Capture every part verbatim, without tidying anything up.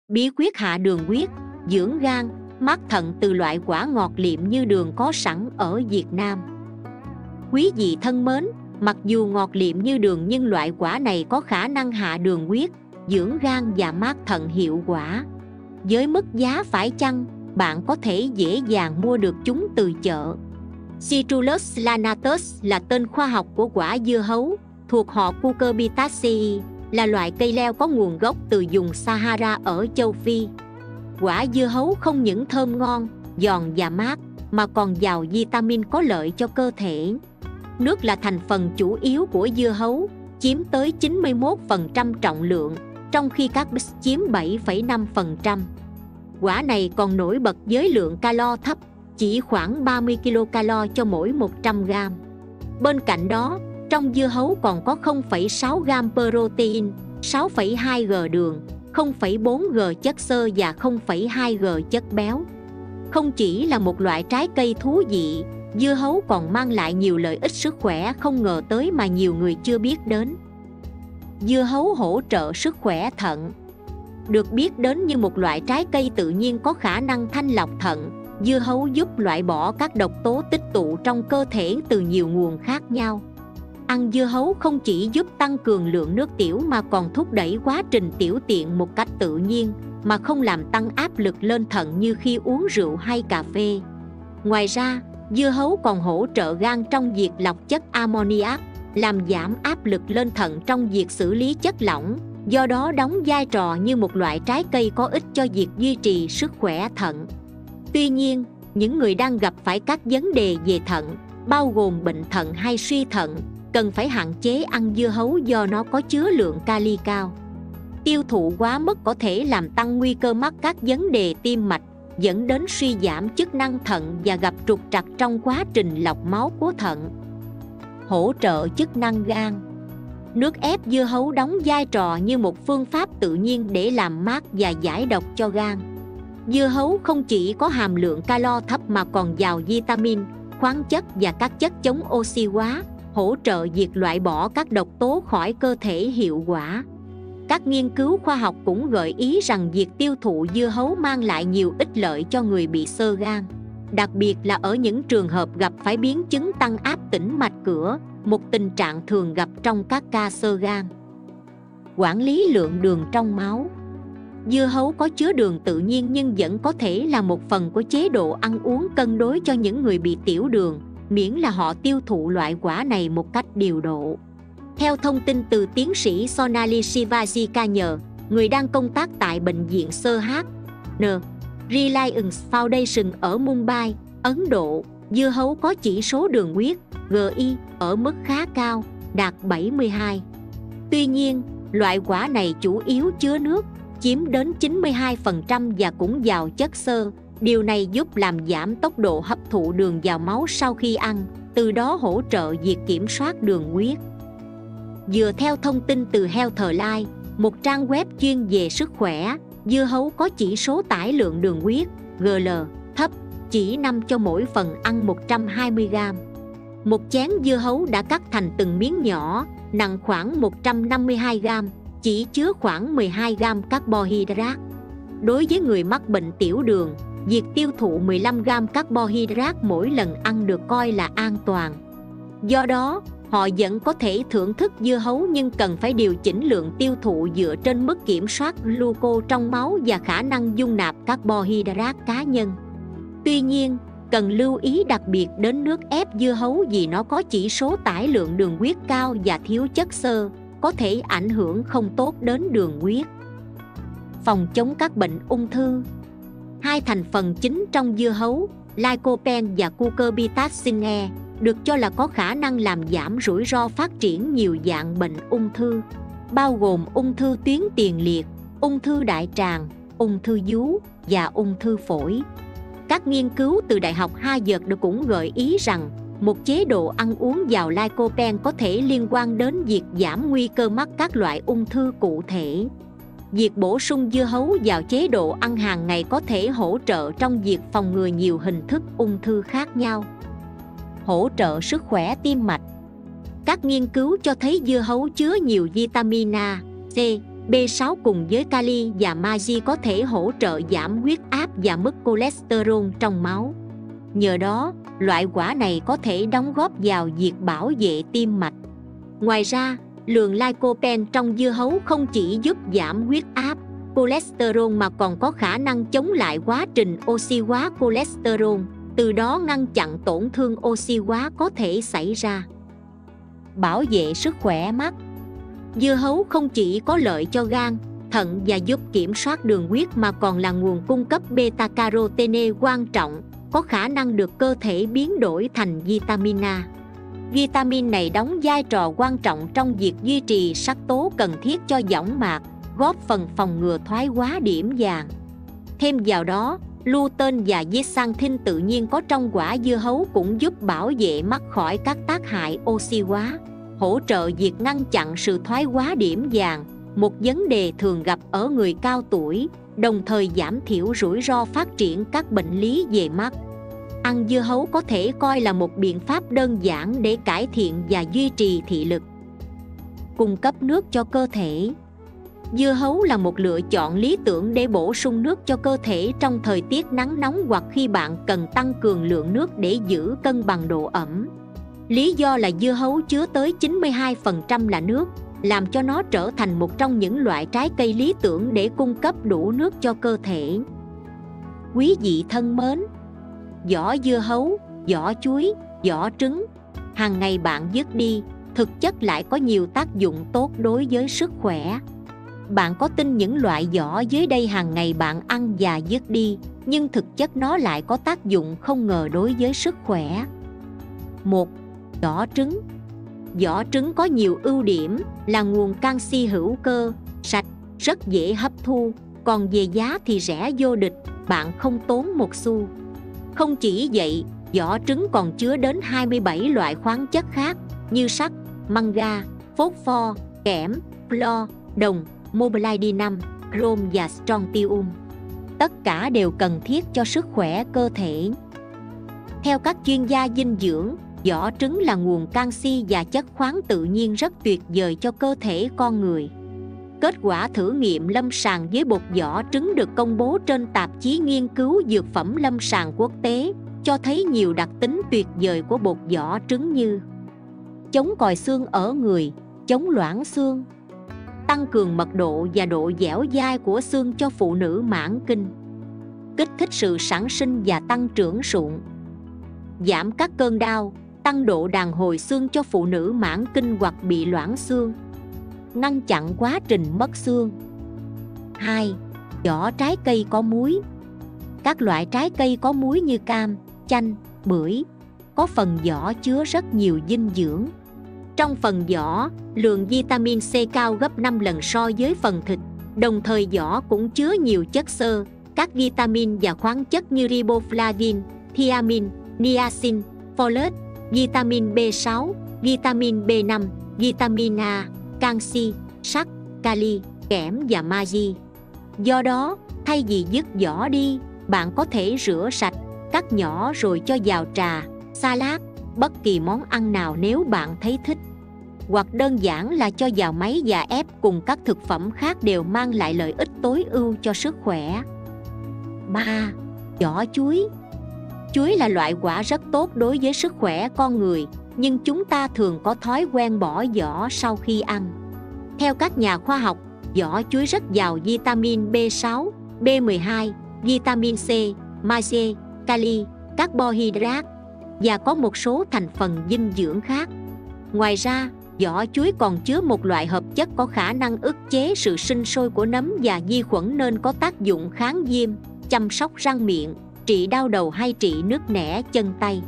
Bí quyết hạ đường huyết, dưỡng gan, mát thận từ loại quả ngọt liệm như đường có sẵn ở Việt Nam. Quý vị thân mến, mặc dù ngọt liệm như đường nhưng loại quả này có khả năng hạ đường huyết, dưỡng gan và mát thận hiệu quả. Với mức giá phải chăng, bạn có thể dễ dàng mua được chúng từ chợ. Citrullus lanatus là tên khoa học của quả dưa hấu, thuộc họ Cucurbitaceae, là loại cây leo có nguồn gốc từ vùng Sahara ở châu Phi. Quả dưa hấu không những thơm ngon, giòn và mát, mà còn giàu vitamin có lợi cho cơ thể. Nước là thành phần chủ yếu của dưa hấu, chiếm tới chín mươi mốt phần trăm trọng lượng, trong khi carbs chiếm bảy phẩy năm phần trăm. Quả này còn nổi bật với lượng calo thấp, chỉ khoảng ba mươi ki lô calo cho mỗi một trăm gam. Bên cạnh đó, trong dưa hấu còn có không phẩy sáu gam protein, sáu phẩy hai gam đường, không phẩy bốn gam chất xơ và không phẩy hai gam chất béo. Không chỉ là một loại trái cây thú vị, dưa hấu còn mang lại nhiều lợi ích sức khỏe không ngờ tới mà nhiều người chưa biết đến. Dưa hấu hỗ trợ sức khỏe thận. Được biết đến như một loại trái cây tự nhiên có khả năng thanh lọc thận, dưa hấu giúp loại bỏ các độc tố tích tụ trong cơ thể từ nhiều nguồn khác nhau. Ăn dưa hấu không chỉ giúp tăng cường lượng nước tiểu mà còn thúc đẩy quá trình tiểu tiện một cách tự nhiên, mà không làm tăng áp lực lên thận như khi uống rượu hay cà phê. Ngoài ra, dưa hấu còn hỗ trợ gan trong việc lọc chất ammoniac, làm giảm áp lực lên thận trong việc xử lý chất lỏng, do đó đóng vai trò như một loại trái cây có ích cho việc duy trì sức khỏe thận. Tuy nhiên, những người đang gặp phải các vấn đề về thận, bao gồm bệnh thận hay suy thận, cần phải hạn chế ăn dưa hấu do nó có chứa lượng kali cao. Tiêu thụ quá mức có thể làm tăng nguy cơ mắc các vấn đề tim mạch, dẫn đến suy giảm chức năng thận và gặp trục trặc trong quá trình lọc máu của thận. Hỗ trợ chức năng gan. Nước ép dưa hấu đóng vai trò như một phương pháp tự nhiên để làm mát và giải độc cho gan. Dưa hấu không chỉ có hàm lượng calo thấp mà còn giàu vitamin, khoáng chất và các chất chống oxy hóa, hỗ trợ việc loại bỏ các độc tố khỏi cơ thể hiệu quả. Các nghiên cứu khoa học cũng gợi ý rằng việc tiêu thụ dưa hấu mang lại nhiều ích lợi cho người bị xơ gan, đặc biệt là ở những trường hợp gặp phải biến chứng tăng áp tĩnh mạch cửa, một tình trạng thường gặp trong các ca xơ gan. Quản lý lượng đường trong máu. Dưa hấu có chứa đường tự nhiên nhưng vẫn có thể là một phần của chế độ ăn uống cân đối cho những người bị tiểu đường, miễn là họ tiêu thụ loại quả này một cách điều độ. Theo thông tin từ tiến sĩ Sonali Sivaji, người đang công tác tại bệnh viện Sir H N Reliance Foundation ở Mumbai, Ấn Độ, dưa hấu có chỉ số đường huyết G I ở mức khá cao, đạt bảy mươi hai. Tuy nhiên, loại quả này chủ yếu chứa nước, chiếm đến chín mươi hai phần trăm và cũng giàu chất xơ. Điều này giúp làm giảm tốc độ hấp thụ đường vào máu sau khi ăn, từ đó hỗ trợ việc kiểm soát đường huyết. Dựa theo thông tin từ Healthline, một trang web chuyên về sức khỏe, dưa hấu có chỉ số tải lượng đường huyết G L thấp, chỉ năm cho mỗi phần ăn một trăm hai mươi gam. Một chén dưa hấu đã cắt thành từng miếng nhỏ, nặng khoảng một trăm năm mươi hai gam, chỉ chứa khoảng mười hai gam carbohydrate. Đối với người mắc bệnh tiểu đường, việc tiêu thụ mười lăm gam carbohydrate mỗi lần ăn được coi là an toàn. Do đó, họ vẫn có thể thưởng thức dưa hấu nhưng cần phải điều chỉnh lượng tiêu thụ dựa trên mức kiểm soát glucose trong máu và khả năng dung nạp carbohydrate cá nhân. Tuy nhiên, cần lưu ý đặc biệt đến nước ép dưa hấu vì nó có chỉ số tải lượng đường huyết cao và thiếu chất xơ, có thể ảnh hưởng không tốt đến đường huyết. Phòng chống các bệnh ung thư. Hai thành phần chính trong dưa hấu, lycopene và cucurbitacin, được cho là có khả năng làm giảm rủi ro phát triển nhiều dạng bệnh ung thư, bao gồm ung thư tuyến tiền liệt, ung thư đại tràng, ung thư vú và ung thư phổi. Các nghiên cứu từ Đại học Harvard cũng gợi ý rằng một chế độ ăn uống giàu lycopene có thể liên quan đến việc giảm nguy cơ mắc các loại ung thư cụ thể. Việc bổ sung dưa hấu vào chế độ ăn hàng ngày có thể hỗ trợ trong việc phòng ngừa nhiều hình thức ung thư khác nhau. Hỗ trợ sức khỏe tim mạch. Các nghiên cứu cho thấy dưa hấu chứa nhiều vitamin A, C, B sáu cùng với kali và magie có thể hỗ trợ giảm huyết áp và mức cholesterol trong máu. Nhờ đó, loại quả này có thể đóng góp vào việc bảo vệ tim mạch. Ngoài ra, lượng lycopene trong dưa hấu không chỉ giúp giảm huyết áp, cholesterol mà còn có khả năng chống lại quá trình oxy hóa cholesterol, từ đó ngăn chặn tổn thương oxy hóa có thể xảy ra. Bảo vệ sức khỏe mắt. Dưa hấu không chỉ có lợi cho gan, thận và giúp kiểm soát đường huyết mà còn là nguồn cung cấp beta-carotene quan trọng, có khả năng được cơ thể biến đổi thành vitamin A. Vitamin này đóng vai trò quan trọng trong việc duy trì sắc tố cần thiết cho võng mạc, góp phần phòng ngừa thoái hóa điểm vàng. Thêm vào đó, lutein và zeaxanthin tự nhiên có trong quả dưa hấu cũng giúp bảo vệ mắt khỏi các tác hại oxy hóa, hỗ trợ việc ngăn chặn sự thoái hóa điểm vàng, một vấn đề thường gặp ở người cao tuổi, đồng thời giảm thiểu rủi ro phát triển các bệnh lý về mắt. Ăn dưa hấu có thể coi là một biện pháp đơn giản để cải thiện và duy trì thị lực. Cung cấp nước cho cơ thể. Dưa hấu là một lựa chọn lý tưởng để bổ sung nước cho cơ thể trong thời tiết nắng nóng hoặc khi bạn cần tăng cường lượng nước để giữ cân bằng độ ẩm. Lý do là dưa hấu chứa tới chín mươi hai phần trăm là nước, làm cho nó trở thành một trong những loại trái cây lý tưởng để cung cấp đủ nước cho cơ thể. Quý vị thân mến, vỏ dưa hấu, vỏ chuối, vỏ trứng, hàng ngày bạn vứt đi, thực chất lại có nhiều tác dụng tốt đối với sức khỏe. Bạn có tin những loại vỏ dưới đây hàng ngày bạn ăn và vứt đi, nhưng thực chất nó lại có tác dụng không ngờ đối với sức khỏe. Một. Vỏ trứng. Vỏ trứng có nhiều ưu điểm, là nguồn canxi hữu cơ, sạch, rất dễ hấp thu, còn về giá thì rẻ vô địch, bạn không tốn một xu. Không chỉ vậy, vỏ trứng còn chứa đến hai mươi bảy loại khoáng chất khác như sắt, mangan, phosphor, kẽm, flo, đồng, molybdenum, chrome và strontium. Tất cả đều cần thiết cho sức khỏe cơ thể. Theo các chuyên gia dinh dưỡng, vỏ trứng là nguồn canxi và chất khoáng tự nhiên rất tuyệt vời cho cơ thể con người. Kết quả thử nghiệm lâm sàng với bột vỏ trứng được công bố trên tạp chí nghiên cứu dược phẩm lâm sàng quốc tế, cho thấy nhiều đặc tính tuyệt vời của bột vỏ trứng như chống còi xương ở người, chống loãng xương, tăng cường mật độ và độ dẻo dai của xương cho phụ nữ mãn kinh, kích thích sự sản sinh và tăng trưởng sụn, giảm các cơn đau, tăng độ đàn hồi xương cho phụ nữ mãn kinh hoặc bị loãng xương, ngăn chặn quá trình mất xương. Hai. Vỏ trái cây có muối. Các loại trái cây có muối như cam, chanh, bưởi có phần vỏ chứa rất nhiều dinh dưỡng. Trong phần vỏ, lượng vitamin C cao gấp năm lần so với phần thịt, đồng thời vỏ cũng chứa nhiều chất xơ, các vitamin và khoáng chất như riboflavin, thiamin, niacin, folate, vitamin B sáu, vitamin B năm, vitamin A, canxi, sắt, kali, kẽm và magie. Do đó, thay vì vứt vỏ đi, bạn có thể rửa sạch, cắt nhỏ rồi cho vào trà, salad, bất kỳ món ăn nào nếu bạn thấy thích. Hoặc đơn giản là cho vào máy và ép cùng các thực phẩm khác đều mang lại lợi ích tối ưu cho sức khỏe. Ba. Vỏ chuối. Chuối là loại quả rất tốt đối với sức khỏe con người, nhưng chúng ta thường có thói quen bỏ vỏ sau khi ăn. Theo các nhà khoa học, vỏ chuối rất giàu vitamin B sáu, B mười hai, vitamin C, magie, kali, carbohydrate và có một số thành phần dinh dưỡng khác. Ngoài ra, vỏ chuối còn chứa một loại hợp chất có khả năng ức chế sự sinh sôi của nấm và vi khuẩn nên có tác dụng kháng viêm, chăm sóc răng miệng, trị đau đầu hay trị nứt nẻ chân tay.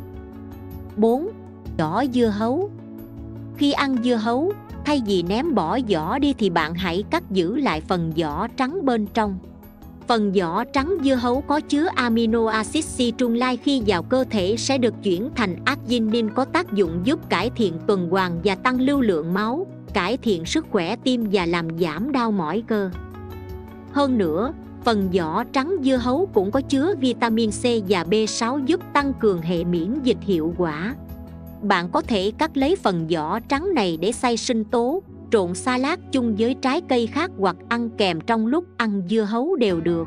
Bốn. Vỏ dưa hấu. Khi ăn dưa hấu, thay vì ném bỏ vỏ đi thì bạn hãy cắt giữ lại phần vỏ trắng bên trong. Phần vỏ trắng dưa hấu có chứa amino acid citrullinae, khi vào cơ thể sẽ được chuyển thành arginine có tác dụng giúp cải thiện tuần hoàn và tăng lưu lượng máu, cải thiện sức khỏe tim và làm giảm đau mỏi cơ. Hơn nữa, phần vỏ trắng dưa hấu cũng có chứa vitamin C và B sáu giúp tăng cường hệ miễn dịch hiệu quả. Bạn có thể cắt lấy phần vỏ trắng này để xay sinh tố, trộn salad chung với trái cây khác hoặc ăn kèm trong lúc ăn dưa hấu đều được.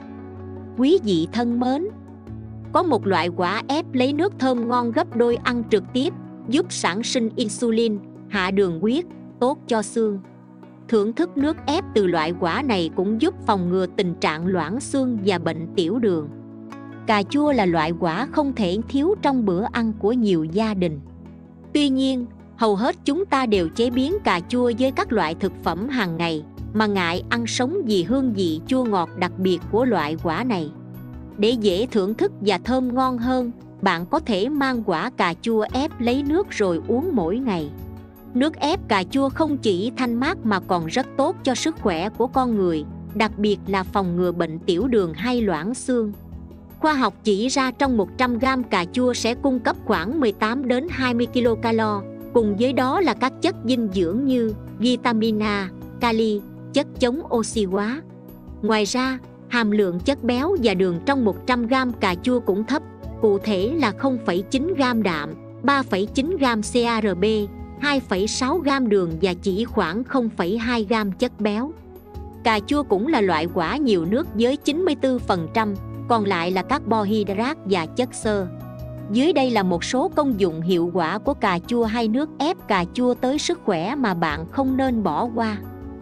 Quý vị thân mến, có một loại quả ép lấy nước thơm ngon gấp đôi ăn trực tiếp, giúp sản sinh insulin, hạ đường huyết, tốt cho xương. Thưởng thức nước ép từ loại quả này cũng giúp phòng ngừa tình trạng loãng xương và bệnh tiểu đường. Cà chua là loại quả không thể thiếu trong bữa ăn của nhiều gia đình. Tuy nhiên, hầu hết chúng ta đều chế biến cà chua với các loại thực phẩm hàng ngày, mà ngại ăn sống vì hương vị chua ngọt đặc biệt của loại quả này. Để dễ thưởng thức và thơm ngon hơn, bạn có thể mang quả cà chua ép lấy nước rồi uống mỗi ngày. Nước ép cà chua không chỉ thanh mát mà còn rất tốt cho sức khỏe của con người, đặc biệt là phòng ngừa bệnh tiểu đường hay loãng xương. Khoa học chỉ ra trong một trăm gam cà chua sẽ cung cấp khoảng mười tám đến hai mươi kilocalo, cùng với đó là các chất dinh dưỡng như vitamin A, kali, chất chống oxy hóa. Ngoài ra, hàm lượng chất béo và đường trong một trăm gam cà chua cũng thấp, cụ thể là không phẩy chín gam đạm, ba phẩy chín gam ca rờ bê, hai phẩy sáu gam đường và chỉ khoảng không phẩy hai gam chất béo. Cà chua cũng là loại quả nhiều nước với chín mươi tư phần trăm, còn lại là carbohydrate và chất xơ. Dưới đây là một số công dụng hiệu quả của cà chua hay nước ép cà chua tới sức khỏe mà bạn không nên bỏ qua.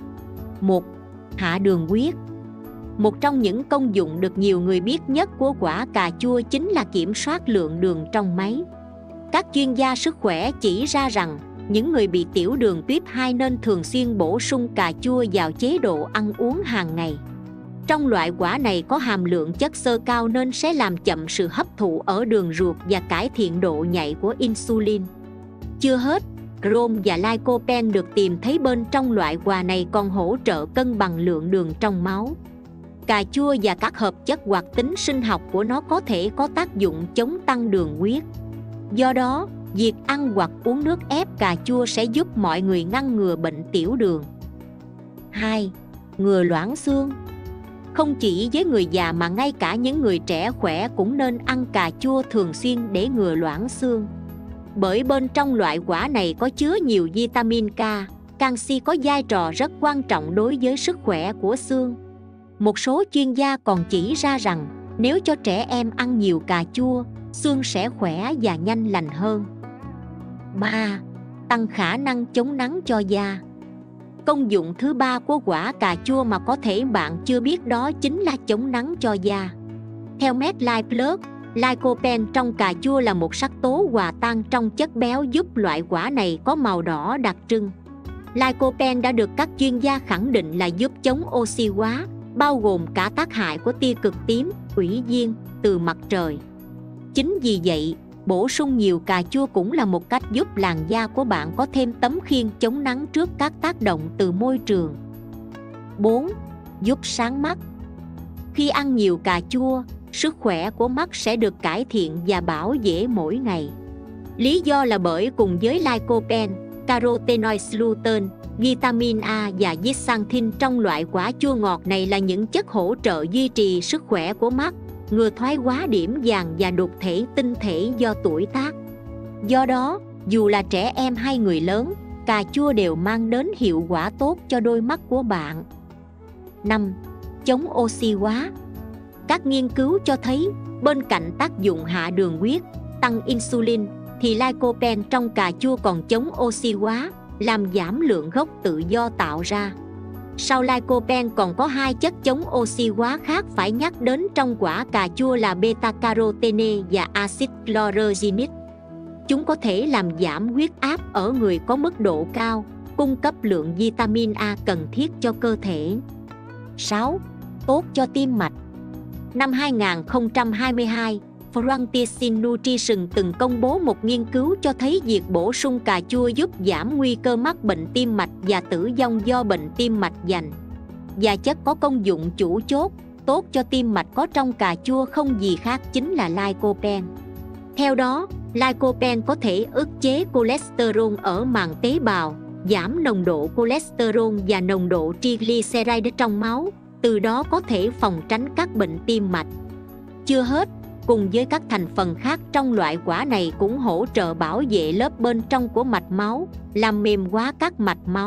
một. Hạ đường huyết. Một trong những công dụng được nhiều người biết nhất của quả cà chua chính là kiểm soát lượng đường trong máu. Các chuyên gia sức khỏe chỉ ra rằng những người bị tiểu đường tuyếp hai nên thường xuyên bổ sung cà chua vào chế độ ăn uống hàng ngày. Trong loại quả này có hàm lượng chất xơ cao nên sẽ làm chậm sự hấp thụ ở đường ruột và cải thiện độ nhạy của insulin. Chưa hết, Chrome và lycopene được tìm thấy bên trong loại quả này còn hỗ trợ cân bằng lượng đường trong máu. Cà chua và các hợp chất hoạt tính sinh học của nó có thể có tác dụng chống tăng đường huyết. Do đó, việc ăn hoặc uống nước ép cà chua sẽ giúp mọi người ngăn ngừa bệnh tiểu đường. hai. Ngừa loãng xương. Không chỉ với người già mà ngay cả những người trẻ khỏe cũng nên ăn cà chua thường xuyên để ngừa loãng xương. Bởi bên trong loại quả này có chứa nhiều vitamin K, canxi có vai trò rất quan trọng đối với sức khỏe của xương. Một số chuyên gia còn chỉ ra rằng nếu cho trẻ em ăn nhiều cà chua, xương sẽ khỏe và nhanh lành hơn. ba. Tăng khả năng chống nắng cho da. Công dụng thứ ba của quả cà chua mà có thể bạn chưa biết đó chính là chống nắng cho da. Theo MedLife Plus, lycopene trong cà chua là một sắc tố hòa tan trong chất béo giúp loại quả này có màu đỏ đặc trưng. Lycopene đã được các chuyên gia khẳng định là giúp chống oxy hóa, bao gồm cả tác hại của tia cực tím, ủy viên từ mặt trời. Chính vì vậy, bổ sung nhiều cà chua cũng là một cách giúp làn da của bạn có thêm tấm khiên chống nắng trước các tác động từ môi trường. bốn. Giúp sáng mắt. Khi ăn nhiều cà chua, sức khỏe của mắt sẽ được cải thiện và bảo vệ mỗi ngày. Lý do là bởi cùng với lycopene, carotenoid gluten, vitamin A và zeaxanthin trong loại quả chua ngọt này là những chất hỗ trợ duy trì sức khỏe của mắt, ngừa thoái hóa điểm vàng và đục thể tinh thể do tuổi tác. Do đó, dù là trẻ em hay người lớn, cà chua đều mang đến hiệu quả tốt cho đôi mắt của bạn. năm. Chống oxy hóa. Các nghiên cứu cho thấy, bên cạnh tác dụng hạ đường huyết, tăng insulin, thì lycopene trong cà chua còn chống oxy hóa, làm giảm lượng gốc tự do tạo ra. Sau lycopene còn có hai chất chống oxy hóa khác phải nhắc đến trong quả cà chua là beta-carotene và axit chlorogenic. Chúng có thể làm giảm huyết áp ở người có mức độ cao, cung cấp lượng vitamin A cần thiết cho cơ thể. sáu. Tốt cho tim mạch. Năm hai nghìn không trăm hai mươi hai, Frontiers in Nutrition từng công bố một nghiên cứu cho thấy việc bổ sung cà chua giúp giảm nguy cơ mắc bệnh tim mạch và tử vong do bệnh tim mạch vành. Và chất có công dụng chủ chốt, tốt cho tim mạch có trong cà chua không gì khác chính là lycopene. Theo đó, lycopene có thể ức chế cholesterol ở màng tế bào, giảm nồng độ cholesterol và nồng độ triglyceride trong máu, từ đó có thể phòng tránh các bệnh tim mạch. Chưa hết, cùng với các thành phần khác trong loại quả này cũng hỗ trợ bảo vệ lớp bên trong của mạch máu, làm mềm hóa các mạch máu,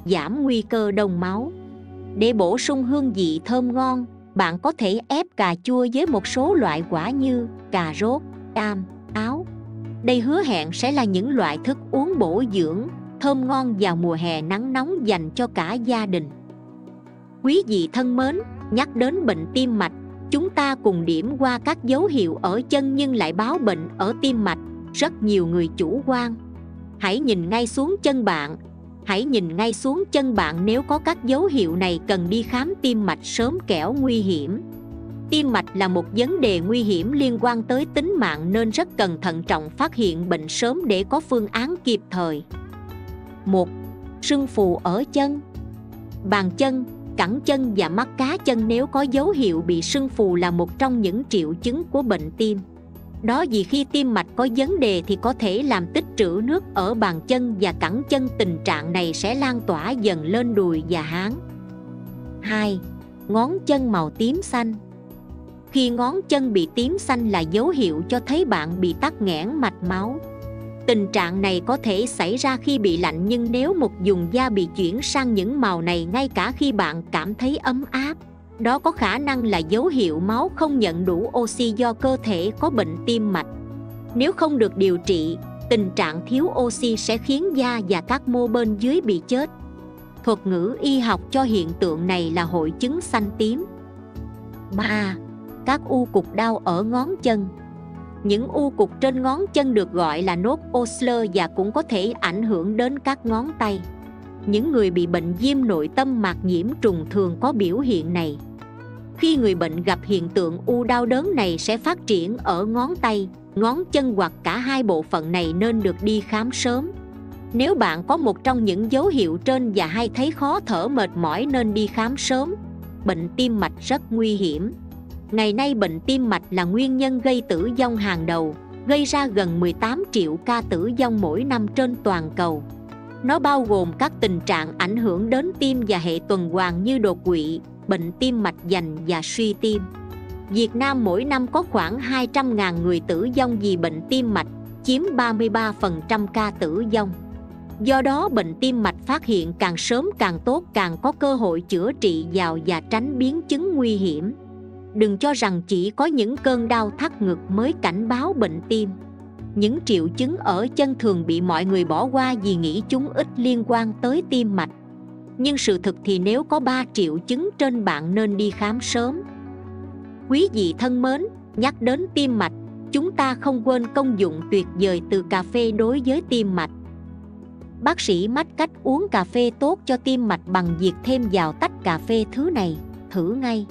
giảm nguy cơ đông máu. Để bổ sung hương vị thơm ngon, bạn có thể ép cà chua với một số loại quả như cà rốt, cam, táo. Đây hứa hẹn sẽ là những loại thức uống bổ dưỡng, thơm ngon vào mùa hè nắng nóng dành cho cả gia đình. Quý vị thân mến, nhắc đến bệnh tim mạch, chúng ta cùng điểm qua các dấu hiệu ở chân nhưng lại báo bệnh ở tim mạch. Rất nhiều người chủ quan. Hãy nhìn ngay xuống chân bạn. Hãy nhìn ngay xuống chân bạn nếu có các dấu hiệu này cần đi khám tim mạch sớm kẻo nguy hiểm. Tim mạch là một vấn đề nguy hiểm liên quan tới tính mạng nên rất cần thận trọng phát hiện bệnh sớm để có phương án kịp thời. một. Sưng phù ở chân. Bàn chân, cẳng chân và mắt cá chân nếu có dấu hiệu bị sưng phù là một trong những triệu chứng của bệnh tim. Đó vì khi tim mạch có vấn đề thì có thể làm tích trữ nước ở bàn chân và cẳng chân, tình trạng này sẽ lan tỏa dần lên đùi và háng. hai. Ngón chân màu tím xanh. Khi ngón chân bị tím xanh là dấu hiệu cho thấy bạn bị tắc nghẽn mạch máu. Tình trạng này có thể xảy ra khi bị lạnh, nhưng nếu một vùng da bị chuyển sang những màu này ngay cả khi bạn cảm thấy ấm áp, đó có khả năng là dấu hiệu máu không nhận đủ oxy do cơ thể có bệnh tim mạch. Nếu không được điều trị, tình trạng thiếu oxy sẽ khiến da và các mô bên dưới bị chết. Thuật ngữ y học cho hiện tượng này là hội chứng xanh tím. ba. Các u cục đau ở ngón chân. Những u cục trên ngón chân được gọi là nốt Osler và cũng có thể ảnh hưởng đến các ngón tay. Những người bị bệnh viêm nội tâm mạc nhiễm trùng thường có biểu hiện này. Khi người bệnh gặp hiện tượng u đau đớn này sẽ phát triển ở ngón tay, ngón chân hoặc cả hai bộ phận này nên được đi khám sớm. Nếu bạn có một trong những dấu hiệu trên và hay thấy khó thở, mệt mỏi nên đi khám sớm. Bệnh tim mạch rất nguy hiểm. Ngày nay bệnh tim mạch là nguyên nhân gây tử vong hàng đầu, gây ra gần mười tám triệu ca tử vong mỗi năm trên toàn cầu. Nó bao gồm các tình trạng ảnh hưởng đến tim và hệ tuần hoàn như đột quỵ, bệnh tim mạch vành và suy tim. Việt Nam mỗi năm có khoảng hai trăm nghìn người tử vong vì bệnh tim mạch, chiếm ba mươi ba phần trăm ca tử vong. Do đó bệnh tim mạch phát hiện càng sớm càng tốt, càng có cơ hội chữa trị vào và tránh biến chứng nguy hiểm. Đừng cho rằng chỉ có những cơn đau thắt ngực mới cảnh báo bệnh tim. Những triệu chứng ở chân thường bị mọi người bỏ qua vì nghĩ chúng ít liên quan tới tim mạch. Nhưng sự thực thì nếu có ba triệu chứng trên bạn nên đi khám sớm. Quý vị thân mến, nhắc đến tim mạch, chúng ta không quên công dụng tuyệt vời từ cà phê đối với tim mạch. Bác sĩ mách cách uống cà phê tốt cho tim mạch bằng việc thêm vào tách cà phê thứ này, thử ngay.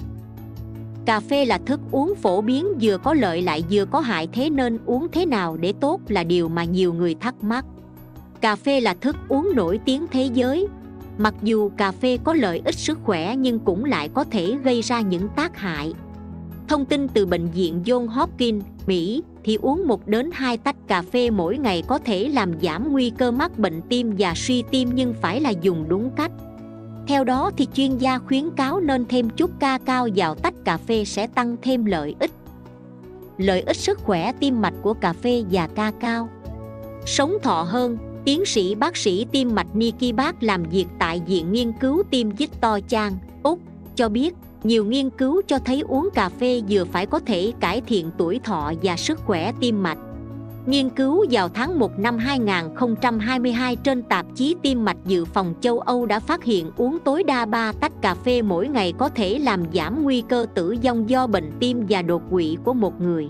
Cà phê là thức uống phổ biến, vừa có lợi lại vừa có hại, thế nên uống thế nào để tốt là điều mà nhiều người thắc mắc. Cà phê là thức uống nổi tiếng thế giới. Mặc dù cà phê có lợi ích sức khỏe nhưng cũng lại có thể gây ra những tác hại. Thông tin từ Bệnh viện Johns Hopkins, Mỹ thì uống một đến hai tách cà phê mỗi ngày có thể làm giảm nguy cơ mắc bệnh tim và suy tim, nhưng phải là dùng đúng cách. Theo đó thì chuyên gia khuyến cáo nên thêm chút ca cao vào tách cà phê sẽ tăng thêm lợi ích. Lợi ích sức khỏe tim mạch của cà phê và ca cao. Sống thọ hơn. Tiến sĩ bác sĩ tim mạch Nicky Bác làm việc tại Viện Nghiên cứu Tim Victor Chang, Úc, cho biết nhiều nghiên cứu cho thấy uống cà phê vừa phải có thể cải thiện tuổi thọ và sức khỏe tim mạch. Nghiên cứu vào tháng một năm hai nghìn không trăm hai mươi hai trên tạp chí Tim mạch Dự phòng châu Âu đã phát hiện uống tối đa ba tách cà phê mỗi ngày có thể làm giảm nguy cơ tử vong do bệnh tim và đột quỵ của một người.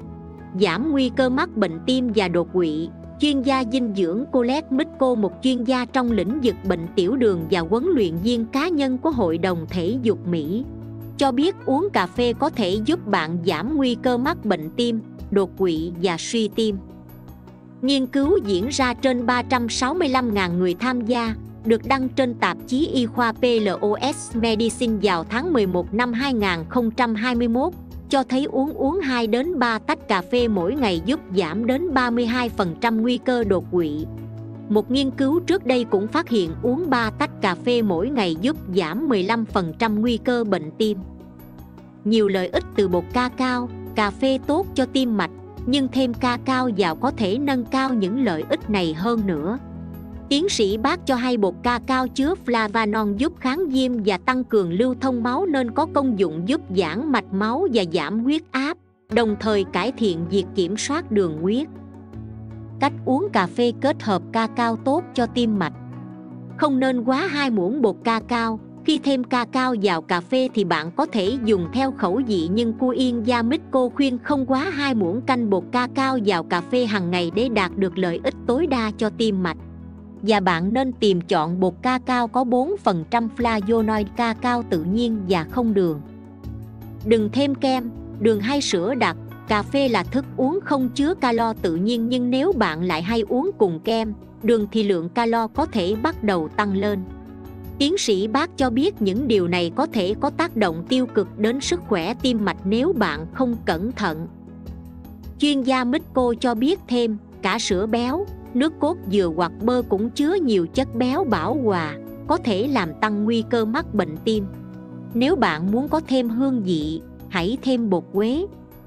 Giảm nguy cơ mắc bệnh tim và đột quỵ. Chuyên gia dinh dưỡng Colette Mitko, một chuyên gia trong lĩnh vực bệnh tiểu đường và huấn luyện viên cá nhân của Hội đồng Thể dục Mỹ, cho biết uống cà phê có thể giúp bạn giảm nguy cơ mắc bệnh tim, đột quỵ và suy tim. Nghiên cứu diễn ra trên ba trăm sáu mươi lăm nghìn người tham gia, được đăng trên tạp chí y khoa pê lờ o ét Medicine vào tháng mười một năm hai nghìn không trăm hai mươi mốt, cho thấy uống uống hai đến ba tách cà phê mỗi ngày giúp giảm đến ba mươi hai phần trăm nguy cơ đột quỵ. Một nghiên cứu trước đây cũng phát hiện uống ba tách cà phê mỗi ngày giúp giảm mười lăm phần trăm nguy cơ bệnh tim. Nhiều lợi ích từ bột ca cao. Cà phê tốt cho tim mạch, nhưng thêm ca cao vào có thể nâng cao những lợi ích này hơn nữa. Tiến sĩ Park cho hay bột ca cao chứa flavanol giúp kháng viêm và tăng cường lưu thông máu nên có công dụng giúp giãn mạch máu và giảm huyết áp, đồng thời cải thiện việc kiểm soát đường huyết. Cách uống cà phê kết hợp ca cao tốt cho tim mạch. Không nên quá hai muỗng bột ca cao. Khi thêm ca cao vào cà phê thì bạn có thể dùng theo khẩu vị, nhưng cô Yên Gia Miko khuyên không quá hai muỗng canh bột ca cao vào cà phê hàng ngày để đạt được lợi ích tối đa cho tim mạch. Và bạn nên tìm chọn bột ca cao có bốn phần trăm flavonoid, ca cao tự nhiên và không đường. Đừng thêm kem, đường hay sữa đặc. Cà phê là thức uống không chứa calo tự nhiên, nhưng nếu bạn lại hay uống cùng kem, đường thì lượng calo có thể bắt đầu tăng lên. Tiến sĩ Park cho biết những điều này có thể có tác động tiêu cực đến sức khỏe tim mạch nếu bạn không cẩn thận. Chuyên gia Miko cho biết thêm, cả sữa béo, nước cốt dừa hoặc bơ cũng chứa nhiều chất béo bão hòa, có thể làm tăng nguy cơ mắc bệnh tim. Nếu bạn muốn có thêm hương vị, hãy thêm bột quế.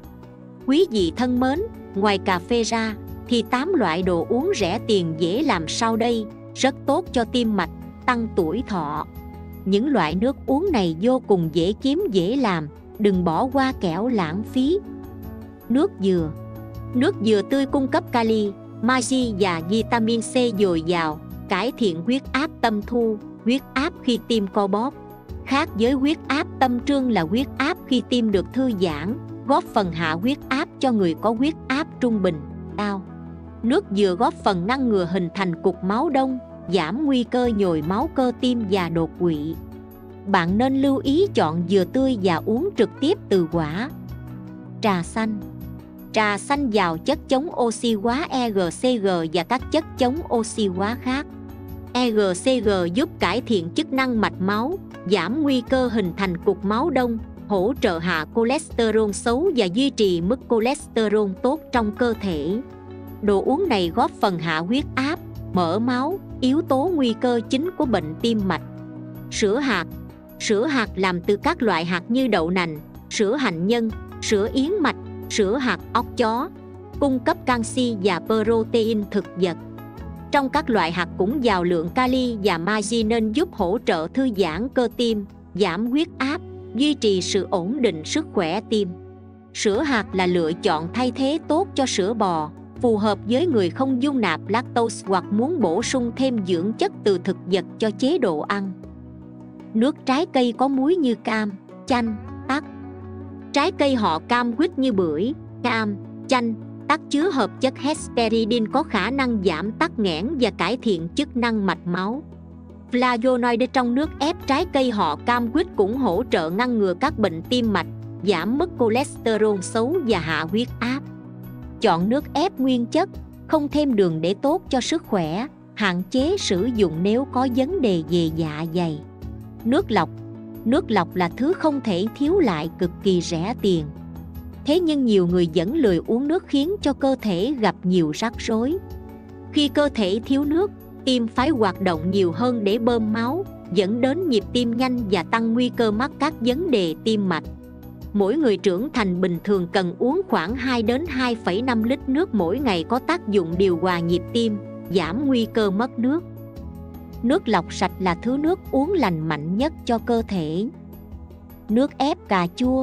Quý vị thân mến, ngoài cà phê ra, thì tám loại đồ uống rẻ tiền dễ làm sau đây, rất tốt cho tim mạch, tăng tuổi thọ. Những loại nước uống này vô cùng dễ kiếm dễ làm, đừng bỏ qua kẻo lãng phí. Nước dừa. Nước dừa tươi cung cấp kali, magie và vitamin C dồi dào, cải thiện huyết áp tâm thu, huyết áp khi tim co bóp. Khác với huyết áp tâm trương là huyết áp khi tim được thư giãn, góp phần hạ huyết áp cho người có huyết áp trung bình, cao. Nước dừa góp phần ngăn ngừa hình thành cục máu đông, giảm nguy cơ nhồi máu cơ tim và đột quỵ. Bạn nên lưu ý chọn dừa tươi và uống trực tiếp từ quả. Trà xanh. Trà xanh giàu chất chống oxy hóa e giê xê giê và các chất chống oxy hóa khác. e giê xê giê giúp cải thiện chức năng mạch máu, giảm nguy cơ hình thành cục máu đông, hỗ trợ hạ cholesterol xấu và duy trì mức cholesterol tốt trong cơ thể. Đồ uống này góp phần hạ huyết áp, mỡ máu, yếu tố nguy cơ chính của bệnh tim mạch. Sữa hạt. Sữa hạt làm từ các loại hạt như đậu nành, sữa hạnh nhân, sữa yến mạch, sữa hạt óc chó, cung cấp canxi và protein thực vật. Trong các loại hạt cũng giàu lượng kali và magie nên giúp hỗ trợ thư giãn cơ tim, giảm huyết áp, duy trì sự ổn định sức khỏe tim. Sữa hạt là lựa chọn thay thế tốt cho sữa bò, phù hợp với người không dung nạp lactose hoặc muốn bổ sung thêm dưỡng chất từ thực vật cho chế độ ăn. Nước trái cây có muối như cam, chanh, tắc. Trái cây họ cam quýt như bưởi, cam, chanh, tắc chứa hợp chất hesperidin có khả năng giảm tắc nghẽn và cải thiện chức năng mạch máu. Flavonoid trong nước ép trái cây họ cam quýt cũng hỗ trợ ngăn ngừa các bệnh tim mạch, giảm mức cholesterol xấu và hạ huyết áp. Chọn nước ép nguyên chất, không thêm đường để tốt cho sức khỏe, hạn chế sử dụng nếu có vấn đề về dạ dày. Nước lọc. Nước lọc là thứ không thể thiếu lại, cực kỳ rẻ tiền. Thế nhưng nhiều người vẫn lười uống nước khiến cho cơ thể gặp nhiều rắc rối. Khi cơ thể thiếu nước, tim phải hoạt động nhiều hơn để bơm máu, dẫn đến nhịp tim nhanh và tăng nguy cơ mắc các vấn đề tim mạch. Mỗi người trưởng thành bình thường cần uống khoảng hai đến hai phẩy năm lít nước mỗi ngày, có tác dụng điều hòa nhịp tim, giảm nguy cơ mất nước. Nước lọc sạch là thứ nước uống lành mạnh nhất cho cơ thể. Nước ép cà chua.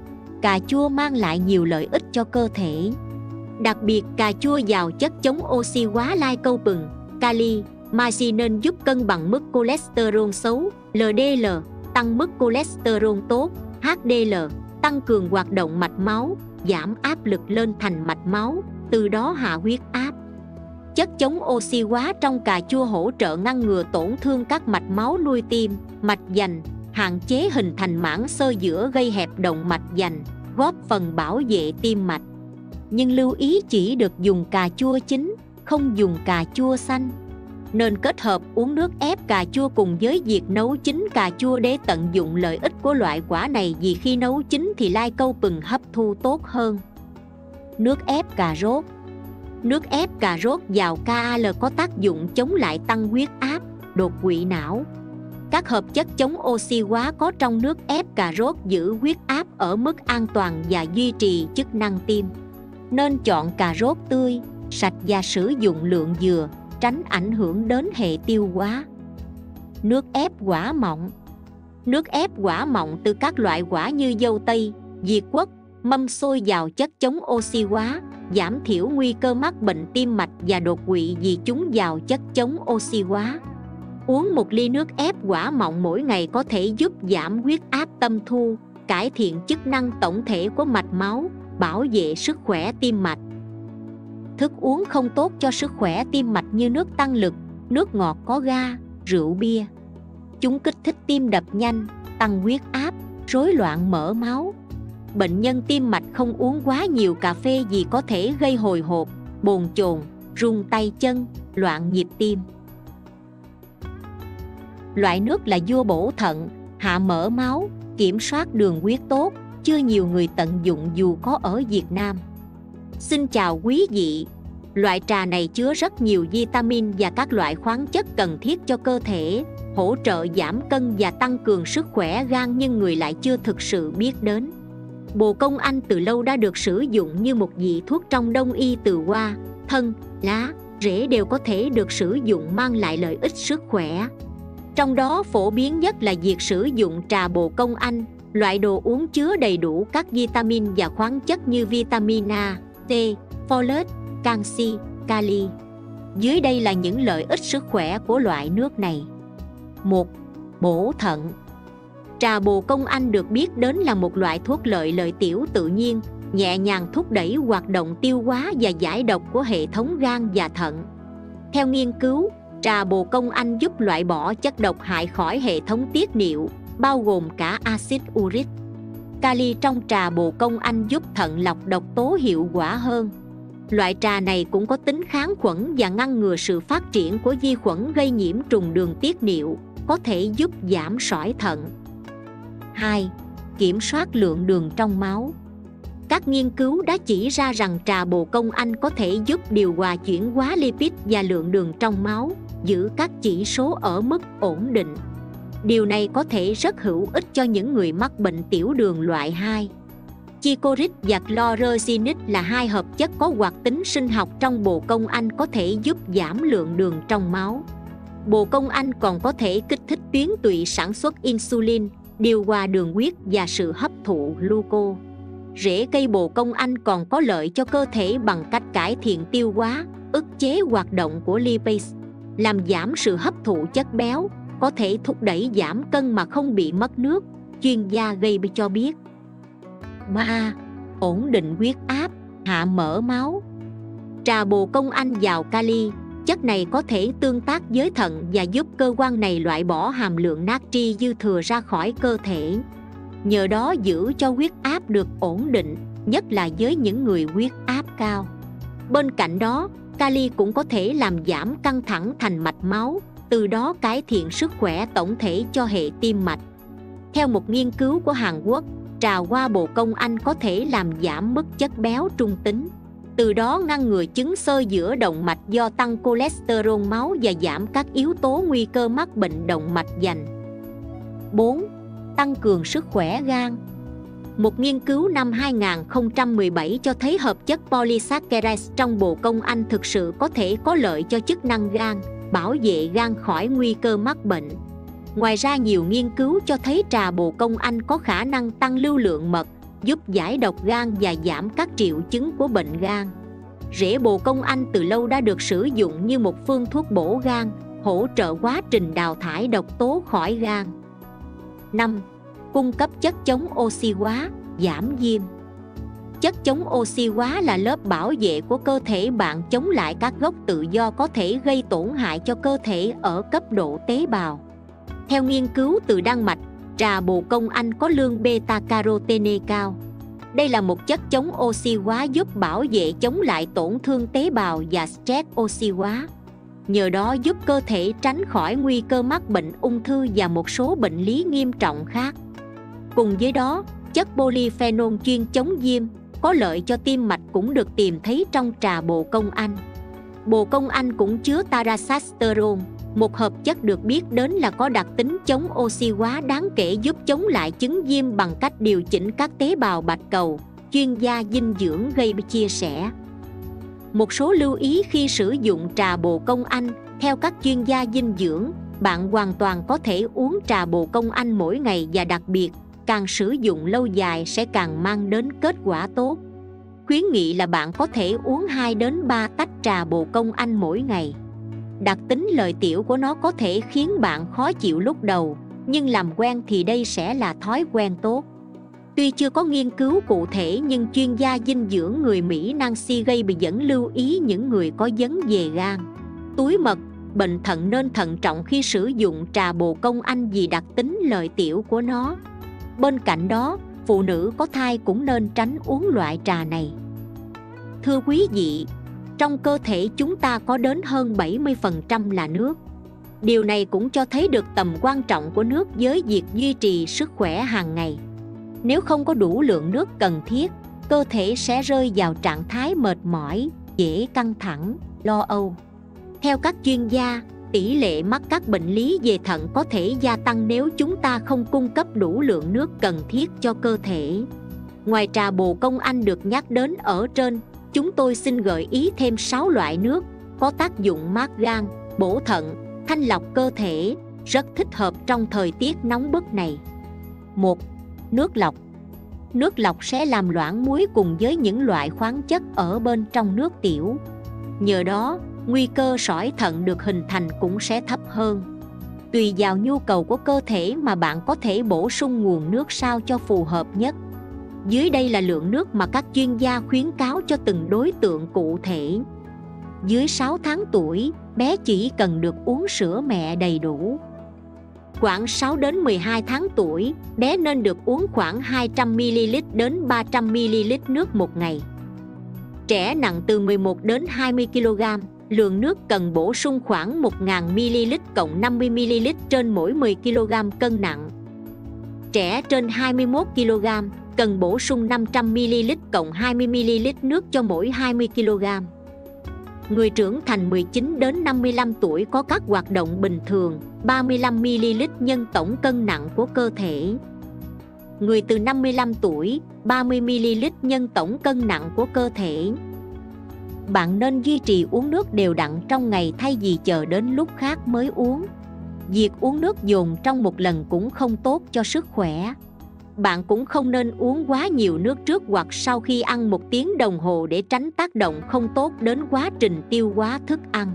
Cà chua mang lại nhiều lợi ích cho cơ thể. Đặc biệt cà chua giàu chất chống oxy hóa lycopene, kali, magie nên giúp cân bằng mức cholesterol xấu, lờ đê lờ, tăng mức cholesterol tốt, hát đê lờ, tăng cường hoạt động mạch máu, giảm áp lực lên thành mạch máu, từ đó hạ huyết áp. Chất chống oxy hóa trong cà chua hỗ trợ ngăn ngừa tổn thương các mạch máu nuôi tim, mạch vành, hạn chế hình thành mảng xơ giữa gây hẹp động mạch vành, góp phần bảo vệ tim mạch. Nhưng lưu ý chỉ được dùng cà chua chín, không dùng cà chua xanh. Nên kết hợp uống nước ép cà chua cùng với việc nấu chín cà chua để tận dụng lợi ích của loại quả này, vì khi nấu chín thì lycopene hấp thu tốt hơn. Nước ép cà rốt. Nước ép cà rốt giàu ca lờ có tác dụng chống lại tăng huyết áp, đột quỵ não. Các hợp chất chống oxy hóa có trong nước ép cà rốt giữ huyết áp ở mức an toàn và duy trì chức năng tim. Nên chọn cà rốt tươi, sạch và sử dụng lượng dừa, tránh ảnh hưởng đến hệ tiêu hóa. Nước ép quả mọng. Nước ép quả mọng từ các loại quả như dâu tây, diệt quất, mâm xôi giàu chất chống oxy hóa, giảm thiểu nguy cơ mắc bệnh tim mạch và đột quỵ vì chúng giàu chất chống oxy hóa. Uống một ly nước ép quả mọng mỗi ngày có thể giúp giảm huyết áp tâm thu, cải thiện chức năng tổng thể của mạch máu, bảo vệ sức khỏe tim mạch. Thức uống không tốt cho sức khỏe tim mạch như nước tăng lực, nước ngọt có ga, rượu bia. Chúng kích thích tim đập nhanh, tăng huyết áp, rối loạn mỡ máu. Bệnh nhân tim mạch không uống quá nhiều cà phê vì có thể gây hồi hộp, bồn chồn, run tay chân, loạn nhịp tim. Loại nước là vua bổ thận, hạ mỡ máu, kiểm soát đường huyết tốt, chưa nhiều người tận dụng dù có ở Việt Nam. Xin chào quý vị. Loại trà này chứa rất nhiều vitamin và các loại khoáng chất cần thiết cho cơ thể, hỗ trợ giảm cân và tăng cường sức khỏe gan nhưng người lại chưa thực sự biết đến. Bồ công anh từ lâu đã được sử dụng như một vị thuốc trong đông y, từ hoa, thân, lá, rễ đều có thể được sử dụng mang lại lợi ích sức khỏe. Trong đó phổ biến nhất là việc sử dụng trà bồ công anh, loại đồ uống chứa đầy đủ các vitamin và khoáng chất như vitamin A, C, folate, canxi, kali. Dưới đây là những lợi ích sức khỏe của loại nước này. một. Bổ thận. Trà bồ công anh được biết đến là một loại thuốc lợi lợi tiểu tự nhiên, nhẹ nhàng thúc đẩy hoạt động tiêu hóa và giải độc của hệ thống gan và thận. Theo nghiên cứu, trà bồ công anh giúp loại bỏ chất độc hại khỏi hệ thống tiết niệu, bao gồm cả axit uric. Kali trong trà bồ công anh giúp thận lọc độc tố hiệu quả hơn. Loại trà này cũng có tính kháng khuẩn và ngăn ngừa sự phát triển của vi khuẩn gây nhiễm trùng đường tiết niệu, có thể giúp giảm sỏi thận. hai. Kiểm soát lượng đường trong máu. Các nghiên cứu đã chỉ ra rằng trà bồ công anh có thể giúp điều hòa chuyển hóa lipid và lượng đường trong máu, giữ các chỉ số ở mức ổn định. Điều này có thể rất hữu ích cho những người mắc bệnh tiểu đường loại hai. Chicorit và chlorogenic là hai hợp chất có hoạt tính sinh học trong bồ công anh có thể giúp giảm lượng đường trong máu. Bồ công anh còn có thể kích thích tuyến tụy sản xuất insulin, điều hòa đường huyết và sự hấp thụ gluco. Rễ cây bồ công anh còn có lợi cho cơ thể bằng cách cải thiện tiêu hóa, ức chế hoạt động của lipase, làm giảm sự hấp thụ chất béo, có thể thúc đẩy giảm cân mà không bị mất nước, chuyên gia gây cho biết. ba. Ổn định huyết áp, hạ mỡ máu. Trà bồ công anh giàu kali, chất này có thể tương tác với thận và giúp cơ quan này loại bỏ hàm lượng natri dư thừa ra khỏi cơ thể. Nhờ đó giữ cho huyết áp được ổn định, nhất là với những người huyết áp cao. Bên cạnh đó, kali cũng có thể làm giảm căng thẳng thành mạch máu, từ đó cải thiện sức khỏe tổng thể cho hệ tim mạch. Theo một nghiên cứu của Hàn Quốc, trà hoa bồ công anh có thể làm giảm mức chất béo trung tính, từ đó ngăn ngừa chứng xơ giữa động mạch do tăng cholesterol máu và giảm các yếu tố nguy cơ mắc bệnh động mạch vành. bốn. Tăng cường sức khỏe gan. Một nghiên cứu năm hai không một bảy cho thấy hợp chất polysaccharides trong bồ công anh thực sự có thể có lợi cho chức năng gan, bảo vệ gan khỏi nguy cơ mắc bệnh. Ngoài ra, nhiều nghiên cứu cho thấy trà bồ công anh có khả năng tăng lưu lượng mật, giúp giải độc gan và giảm các triệu chứng của bệnh gan. Rễ bồ công anh từ lâu đã được sử dụng như một phương thuốc bổ gan, hỗ trợ quá trình đào thải độc tố khỏi gan. năm. Cung cấp chất chống oxy hóa, giảm viêm. Chất chống oxy hóa là lớp bảo vệ của cơ thể bạn chống lại các gốc tự do có thể gây tổn hại cho cơ thể ở cấp độ tế bào. Theo nghiên cứu từ Đan Mạch, trà bồ công anh có lượng beta-carotene cao. Đây là một chất chống oxy hóa giúp bảo vệ chống lại tổn thương tế bào và stress oxy hóa. Nhờ đó giúp cơ thể tránh khỏi nguy cơ mắc bệnh ung thư và một số bệnh lý nghiêm trọng khác. Cùng với đó, chất polyphenol chuyên chống viêm, có lợi cho tim mạch cũng được tìm thấy trong trà bồ công anh. Bồ công anh cũng chứa tarasasterol, một hợp chất được biết đến là có đặc tính chống oxy hóa đáng kể, giúp chống lại chứng viêm bằng cách điều chỉnh các tế bào bạch cầu, chuyên gia dinh dưỡng gây chia sẻ. Một số lưu ý khi sử dụng trà bồ công anh. Theo các chuyên gia dinh dưỡng, bạn hoàn toàn có thể uống trà bồ công anh mỗi ngày, và đặc biệt, càng sử dụng lâu dài sẽ càng mang đến kết quả tốt. Khuyến nghị là bạn có thể uống hai đến ba tách trà bồ công anh mỗi ngày. Đặc tính lợi tiểu của nó có thể khiến bạn khó chịu lúc đầu, nhưng làm quen thì đây sẽ là thói quen tốt. Tuy chưa có nghiên cứu cụ thể, nhưng chuyên gia dinh dưỡng người Mỹ Nancy Gabe vẫn lưu ý những người có vấn về gan, túi mật, bệnh thận nên thận trọng khi sử dụng trà bồ công anh vì đặc tính lợi tiểu của nó. Bên cạnh đó, phụ nữ có thai cũng nên tránh uống loại trà này. Thưa quý vị, trong cơ thể chúng ta có đến hơn bảy mươi phần trăm là nước. Điều này cũng cho thấy được tầm quan trọng của nước với việc duy trì sức khỏe hàng ngày. Nếu không có đủ lượng nước cần thiết, cơ thể sẽ rơi vào trạng thái mệt mỏi, dễ căng thẳng, lo âu. Theo các chuyên gia, tỷ lệ mắc các bệnh lý về thận có thể gia tăng nếu chúng ta không cung cấp đủ lượng nước cần thiết cho cơ thể. Ngoài trà bồ công anh được nhắc đến ở trên, chúng tôi xin gợi ý thêm sáu loại nước có tác dụng mát gan, bổ thận, thanh lọc cơ thể, rất thích hợp trong thời tiết nóng bức này. một. Nước lọc. Nước lọc sẽ làm loãng muối cùng với những loại khoáng chất ở bên trong nước tiểu. Nhờ đó, nguy cơ sỏi thận được hình thành cũng sẽ thấp hơn. Tùy vào nhu cầu của cơ thể mà bạn có thể bổ sung nguồn nước sao cho phù hợp nhất. Dưới đây là lượng nước mà các chuyên gia khuyến cáo cho từng đối tượng cụ thể. Dưới sáu tháng tuổi, bé chỉ cần được uống sữa mẹ đầy đủ. Khoảng sáu đến mười hai tháng tuổi, bé nên được uống khoảng hai trăm mi-li-lít đến ba trăm mi-li-lít nước một ngày. Trẻ nặng từ mười một đến hai mươi ki lô gam, lượng nước cần bổ sung khoảng một nghìn mi-li-lít cộng năm mươi mi-li-lít trên mỗi mười ki lô gam cân nặng. Trẻ trên hai mươi mốt ki lô gam cần bổ sung năm trăm mi-li-lít cộng hai mươi mi-li-lít nước cho mỗi hai mươi ki lô gam. Người trưởng thành mười chín đến năm mươi lăm tuổi có các hoạt động bình thường, ba mươi lăm mi-li-lít nhân tổng cân nặng của cơ thể. Người từ năm mươi lăm tuổi, ba mươi mi-li-lít nhân tổng cân nặng của cơ thể. Bạn nên duy trì uống nước đều đặn trong ngày thay vì chờ đến lúc khác mới uống. Việc uống nước dồn trong một lần cũng không tốt cho sức khỏe. Bạn cũng không nên uống quá nhiều nước trước hoặc sau khi ăn một tiếng đồng hồ để tránh tác động không tốt đến quá trình tiêu hóa thức ăn.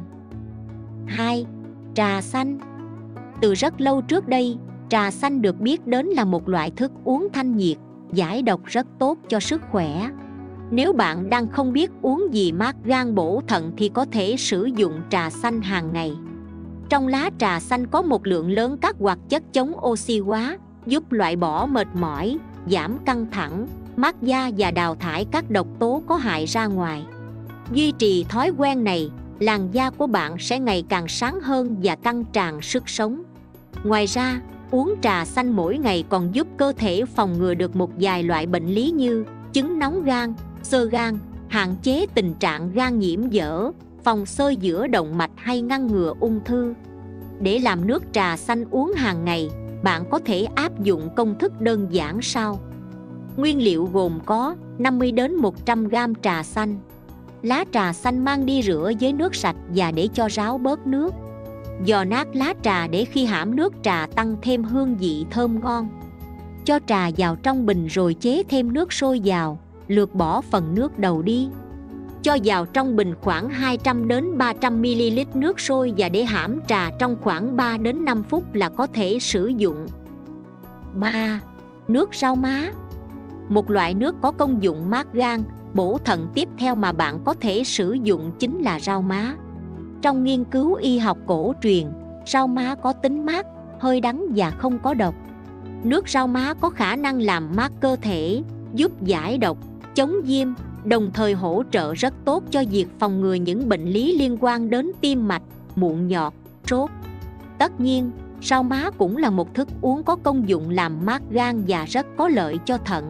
hai. Trà xanh. Từ rất lâu trước đây, trà xanh được biết đến là một loại thức uống thanh nhiệt, giải độc rất tốt cho sức khỏe. Nếu bạn đang không biết uống gì mát gan bổ thận thì có thể sử dụng trà xanh hàng ngày. Trong lá trà xanh có một lượng lớn các hoạt chất chống oxy hóa, giúp loại bỏ mệt mỏi, giảm căng thẳng, mát da và đào thải các độc tố có hại ra ngoài. Duy trì thói quen này, làn da của bạn sẽ ngày càng sáng hơn và căng tràn sức sống. Ngoài ra, uống trà xanh mỗi ngày còn giúp cơ thể phòng ngừa được một vài loại bệnh lý như chứng nóng gan, xơ gan, hạn chế tình trạng gan nhiễm dở, phòng xơ giữa động mạch hay ngăn ngừa ung thư. Để làm nước trà xanh uống hàng ngày, bạn có thể áp dụng công thức đơn giản sau. Nguyên liệu gồm có năm mươi đến một trăm gam trà xanh. Lá trà xanh mang đi rửa với nước sạch và để cho ráo bớt nước. Giò nát lá trà để khi hãm nước trà tăng thêm hương vị thơm ngon. Cho trà vào trong bình rồi chế thêm nước sôi vào, lược bỏ phần nước đầu đi. Cho vào trong bình khoảng hai trăm đến ba trăm mi-li-lít nước sôi và để hãm trà trong khoảng ba đến năm phút là có thể sử dụng. ba. Nước rau má. Một loại nước có công dụng mát gan, bổ thận tiếp theo mà bạn có thể sử dụng chính là rau má. Trong nghiên cứu y học cổ truyền, rau má có tính mát, hơi đắng và không có độc. Nước rau má có khả năng làm mát cơ thể, giúp giải độc, chống viêm, đồng thời hỗ trợ rất tốt cho việc phòng ngừa những bệnh lý liên quan đến tim mạch, mụn nhọt, sốt. Tất nhiên, rau má cũng là một thức uống có công dụng làm mát gan và rất có lợi cho thận.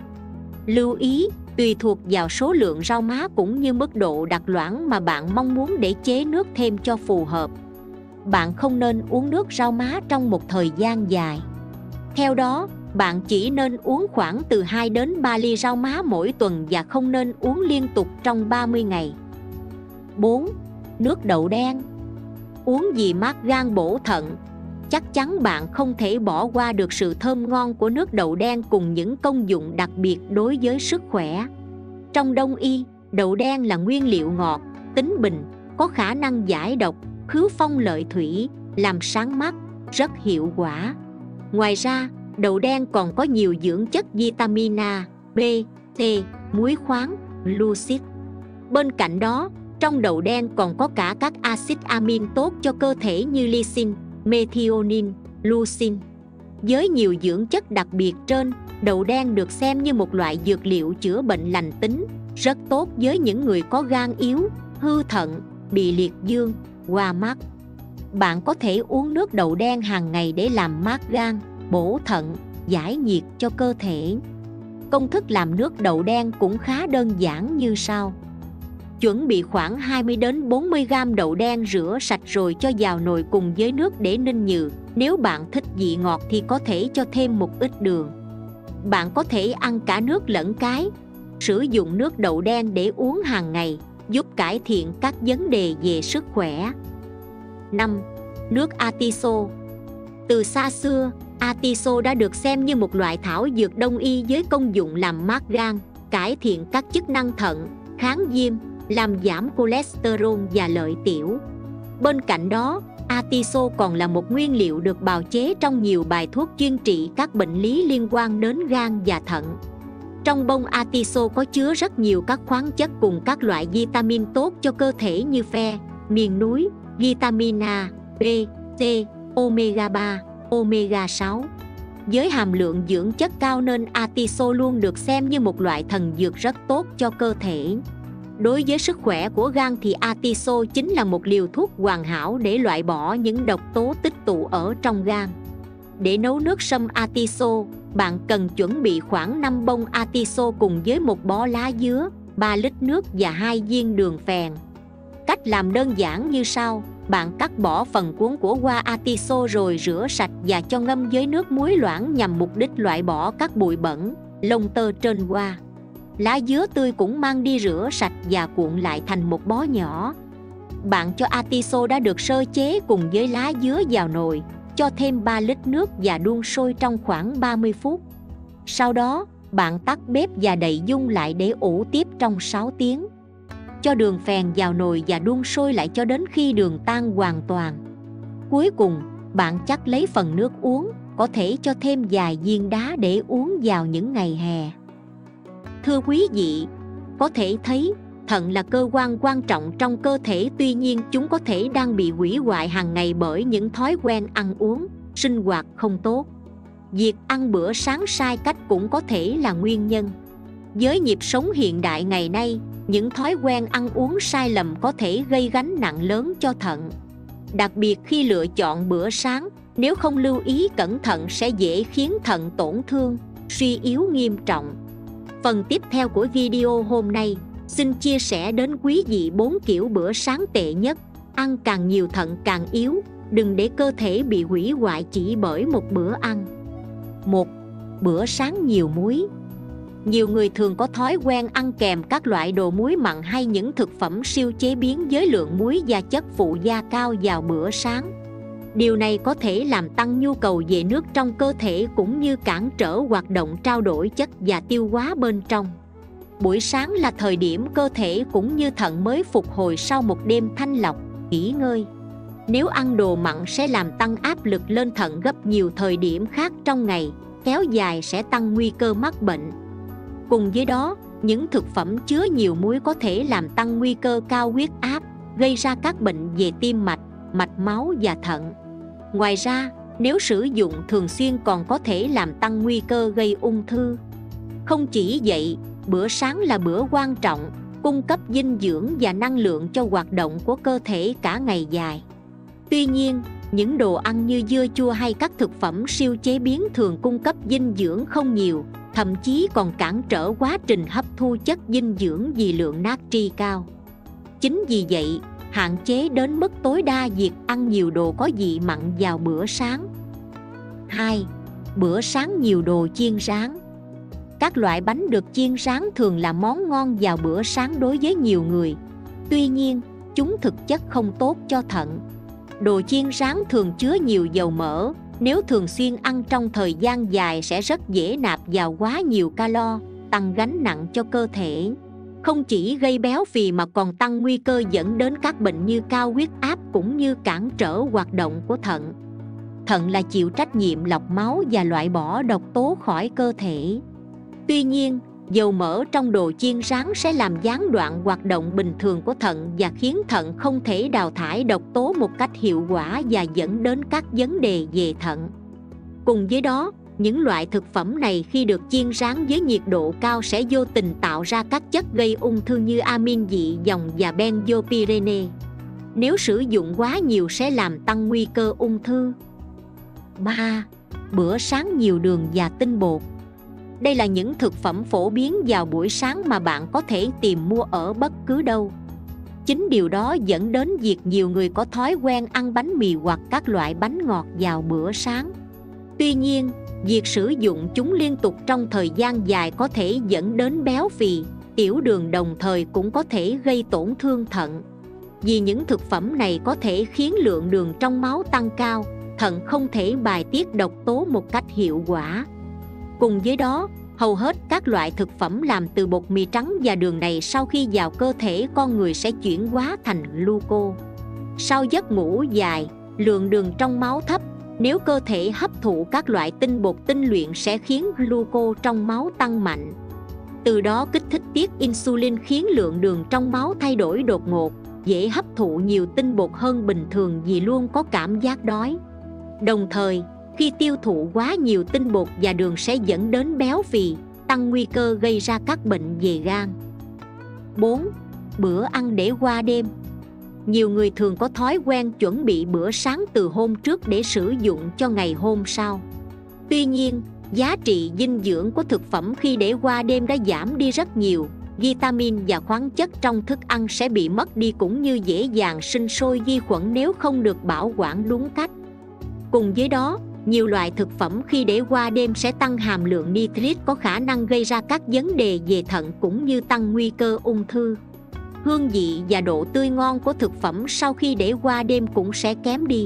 Lưu ý, tùy thuộc vào số lượng rau má cũng như mức độ đặc loãng mà bạn mong muốn để chế nước thêm cho phù hợp. Bạn không nên uống nước rau má trong một thời gian dài. Theo đó, bạn chỉ nên uống khoảng từ hai đến ba ly rau má mỗi tuần và không nên uống liên tục trong ba mươi ngày. bốn. Nước đậu đen. Uống gì mát gan bổ thận? Chắc chắn bạn không thể bỏ qua được sự thơm ngon của nước đậu đen cùng những công dụng đặc biệt đối với sức khỏe. Trong Đông y, đậu đen là nguyên liệu ngọt, tính bình, có khả năng giải độc, khứ phong lợi thủy, làm sáng mắt, rất hiệu quả. Ngoài ra, đậu đen còn có nhiều dưỡng chất vitamin A, B, C, muối khoáng, glucid. Bên cạnh đó, trong đậu đen còn có cả các axit amin tốt cho cơ thể như lysine, methionine, leucine. Với nhiều dưỡng chất đặc biệt trên, đậu đen được xem như một loại dược liệu chữa bệnh lành tính, rất tốt với những người có gan yếu, hư thận, bị liệt dương, hoa mắt. Bạn có thể uống nước đậu đen hàng ngày để làm mát gan, bổ thận, giải nhiệt cho cơ thể. Công thức làm nước đậu đen cũng khá đơn giản như sau. Chuẩn bị khoảng hai mươi đến bốn mươi gam đậu đen rửa sạch rồi cho vào nồi cùng với nước để ninh nhừ. Nếu bạn thích vị ngọt thì có thể cho thêm một ít đường. Bạn có thể ăn cả nước lẫn cái. Sử dụng nước đậu đen để uống hàng ngày, giúp cải thiện các vấn đề về sức khỏe. năm. Nước atiso. Từ xa xưa, atiso đã được xem như một loại thảo dược đông y với công dụng làm mát gan, cải thiện các chức năng thận, kháng viêm, làm giảm cholesterol và lợi tiểu. Bên cạnh đó, atiso còn là một nguyên liệu được bào chế trong nhiều bài thuốc chuyên trị các bệnh lý liên quan đến gan và thận. Trong bông atiso có chứa rất nhiều các khoáng chất cùng các loại vitamin tốt cho cơ thể như fe, miền núi, vitamin A, B, C, omega ba, omega sáu. Với hàm lượng dưỡng chất cao nên atiso luôn được xem như một loại thần dược rất tốt cho cơ thể. Đối với sức khỏe của gan thì atiso chính là một liều thuốc hoàn hảo để loại bỏ những độc tố tích tụ ở trong gan. Để nấu nước sâm atiso, bạn cần chuẩn bị khoảng năm bông atiso cùng với một bó lá dứa, ba lít nước và hai viên đường phèn. Cách làm đơn giản như sau. Bạn cắt bỏ phần cuống của hoa atiso rồi rửa sạch và cho ngâm với nước muối loãng nhằm mục đích loại bỏ các bụi bẩn, lông tơ trên hoa. Lá dứa tươi cũng mang đi rửa sạch và cuộn lại thành một bó nhỏ. Bạn cho atiso đã được sơ chế cùng với lá dứa vào nồi, cho thêm ba lít nước và đun sôi trong khoảng ba mươi phút. Sau đó, bạn tắt bếp và đậy dung lại để ủ tiếp trong sáu tiếng. Cho đường phèn vào nồi và đun sôi lại cho đến khi đường tan hoàn toàn. Cuối cùng, bạn chắc lấy phần nước uống, có thể cho thêm vài viên đá để uống vào những ngày hè. Thưa quý vị, có thể thấy thận là cơ quan quan trọng trong cơ thể, tuy nhiên chúng có thể đang bị hủy hoại hàng ngày bởi những thói quen ăn uống, sinh hoạt không tốt. Việc ăn bữa sáng sai cách cũng có thể là nguyên nhân. Với nhịp sống hiện đại ngày nay, những thói quen ăn uống sai lầm có thể gây gánh nặng lớn cho thận. Đặc biệt khi lựa chọn bữa sáng, nếu không lưu ý cẩn thận sẽ dễ khiến thận tổn thương, suy yếu nghiêm trọng. Phần tiếp theo của video hôm nay, xin chia sẻ đến quý vị bốn kiểu bữa sáng tệ nhất. Ăn càng nhiều thận càng yếu, đừng để cơ thể bị hủy hoại chỉ bởi một bữa ăn. một. Bữa sáng nhiều muối. Nhiều người thường có thói quen ăn kèm các loại đồ muối mặn hay những thực phẩm siêu chế biến với lượng muối và chất phụ gia cao vào bữa sáng. Điều này có thể làm tăng nhu cầu về nước trong cơ thể cũng như cản trở hoạt động trao đổi chất và tiêu hóa bên trong. Buổi sáng là thời điểm cơ thể cũng như thận mới phục hồi sau một đêm thanh lọc, nghỉ ngơi. Nếu ăn đồ mặn sẽ làm tăng áp lực lên thận gấp nhiều thời điểm khác trong ngày, kéo dài sẽ tăng nguy cơ mắc bệnh. Cùng với đó, những thực phẩm chứa nhiều muối có thể làm tăng nguy cơ cao huyết áp, gây ra các bệnh về tim mạch, mạch máu và thận. Ngoài ra, nếu sử dụng thường xuyên còn có thể làm tăng nguy cơ gây ung thư. Không chỉ vậy, bữa sáng là bữa quan trọng, cung cấp dinh dưỡng và năng lượng cho hoạt động của cơ thể cả ngày dài. Tuy nhiên, những đồ ăn như dưa chua hay các thực phẩm siêu chế biến thường cung cấp dinh dưỡng không nhiều, thậm chí còn cản trở quá trình hấp thu chất dinh dưỡng vì lượng natri cao. Chính vì vậy, hạn chế đến mức tối đa việc ăn nhiều đồ có vị mặn vào bữa sáng. hai. Bữa sáng nhiều đồ chiên rán. Các loại bánh được chiên rán thường là món ngon vào bữa sáng đối với nhiều người. Tuy nhiên, chúng thực chất không tốt cho thận. Đồ chiên rán thường chứa nhiều dầu mỡ, nếu thường xuyên ăn trong thời gian dài sẽ rất dễ nạp vào quá nhiều calo, tăng gánh nặng cho cơ thể. Không chỉ gây béo phì mà còn tăng nguy cơ dẫn đến các bệnh như cao huyết áp cũng như cản trở hoạt động của thận. Thận là chịu trách nhiệm lọc máu và loại bỏ độc tố khỏi cơ thể. Tuy nhiên, dầu mỡ trong đồ chiên rán sẽ làm gián đoạn hoạt động bình thường của thận và khiến thận không thể đào thải độc tố một cách hiệu quả và dẫn đến các vấn đề về thận. Cùng với đó, những loại thực phẩm này khi được chiên rán với nhiệt độ cao sẽ vô tình tạo ra các chất gây ung thư như amin dị dòng và benzopyrene. Nếu sử dụng quá nhiều sẽ làm tăng nguy cơ ung thư. ba. Bữa sáng nhiều đường và tinh bột. Đây là những thực phẩm phổ biến vào buổi sáng mà bạn có thể tìm mua ở bất cứ đâu. Chính điều đó dẫn đến việc nhiều người có thói quen ăn bánh mì hoặc các loại bánh ngọt vào bữa sáng. Tuy nhiên, việc sử dụng chúng liên tục trong thời gian dài có thể dẫn đến béo phì, tiểu đường, đồng thời cũng có thể gây tổn thương thận. Vì những thực phẩm này có thể khiến lượng đường trong máu tăng cao, thận không thể bài tiết độc tố một cách hiệu quả. Cùng với đó, hầu hết các loại thực phẩm làm từ bột mì trắng và đường này sau khi vào cơ thể con người sẽ chuyển hóa thành gluco. Sau giấc ngủ dài, lượng đường trong máu thấp, nếu cơ thể hấp thụ các loại tinh bột tinh luyện sẽ khiến gluco trong máu tăng mạnh. Từ đó kích thích tiết insulin khiến lượng đường trong máu thay đổi đột ngột, dễ hấp thụ nhiều tinh bột hơn bình thường vì luôn có cảm giác đói. Đồng thời, khi tiêu thụ quá nhiều tinh bột và đường sẽ dẫn đến béo phì, tăng nguy cơ gây ra các bệnh về gan. bốn. Bữa ăn để qua đêm. Nhiều người thường có thói quen chuẩn bị bữa sáng từ hôm trước để sử dụng cho ngày hôm sau. Tuy nhiên, giá trị dinh dưỡng của thực phẩm khi để qua đêm đã giảm đi rất nhiều. Vitamin và khoáng chất trong thức ăn sẽ bị mất đi cũng như dễ dàng sinh sôi vi khuẩn nếu không được bảo quản đúng cách. Cùng với đó, nhiều loại thực phẩm khi để qua đêm sẽ tăng hàm lượng nitrit có khả năng gây ra các vấn đề về thận cũng như tăng nguy cơ ung thư. Hương vị và độ tươi ngon của thực phẩm sau khi để qua đêm cũng sẽ kém đi.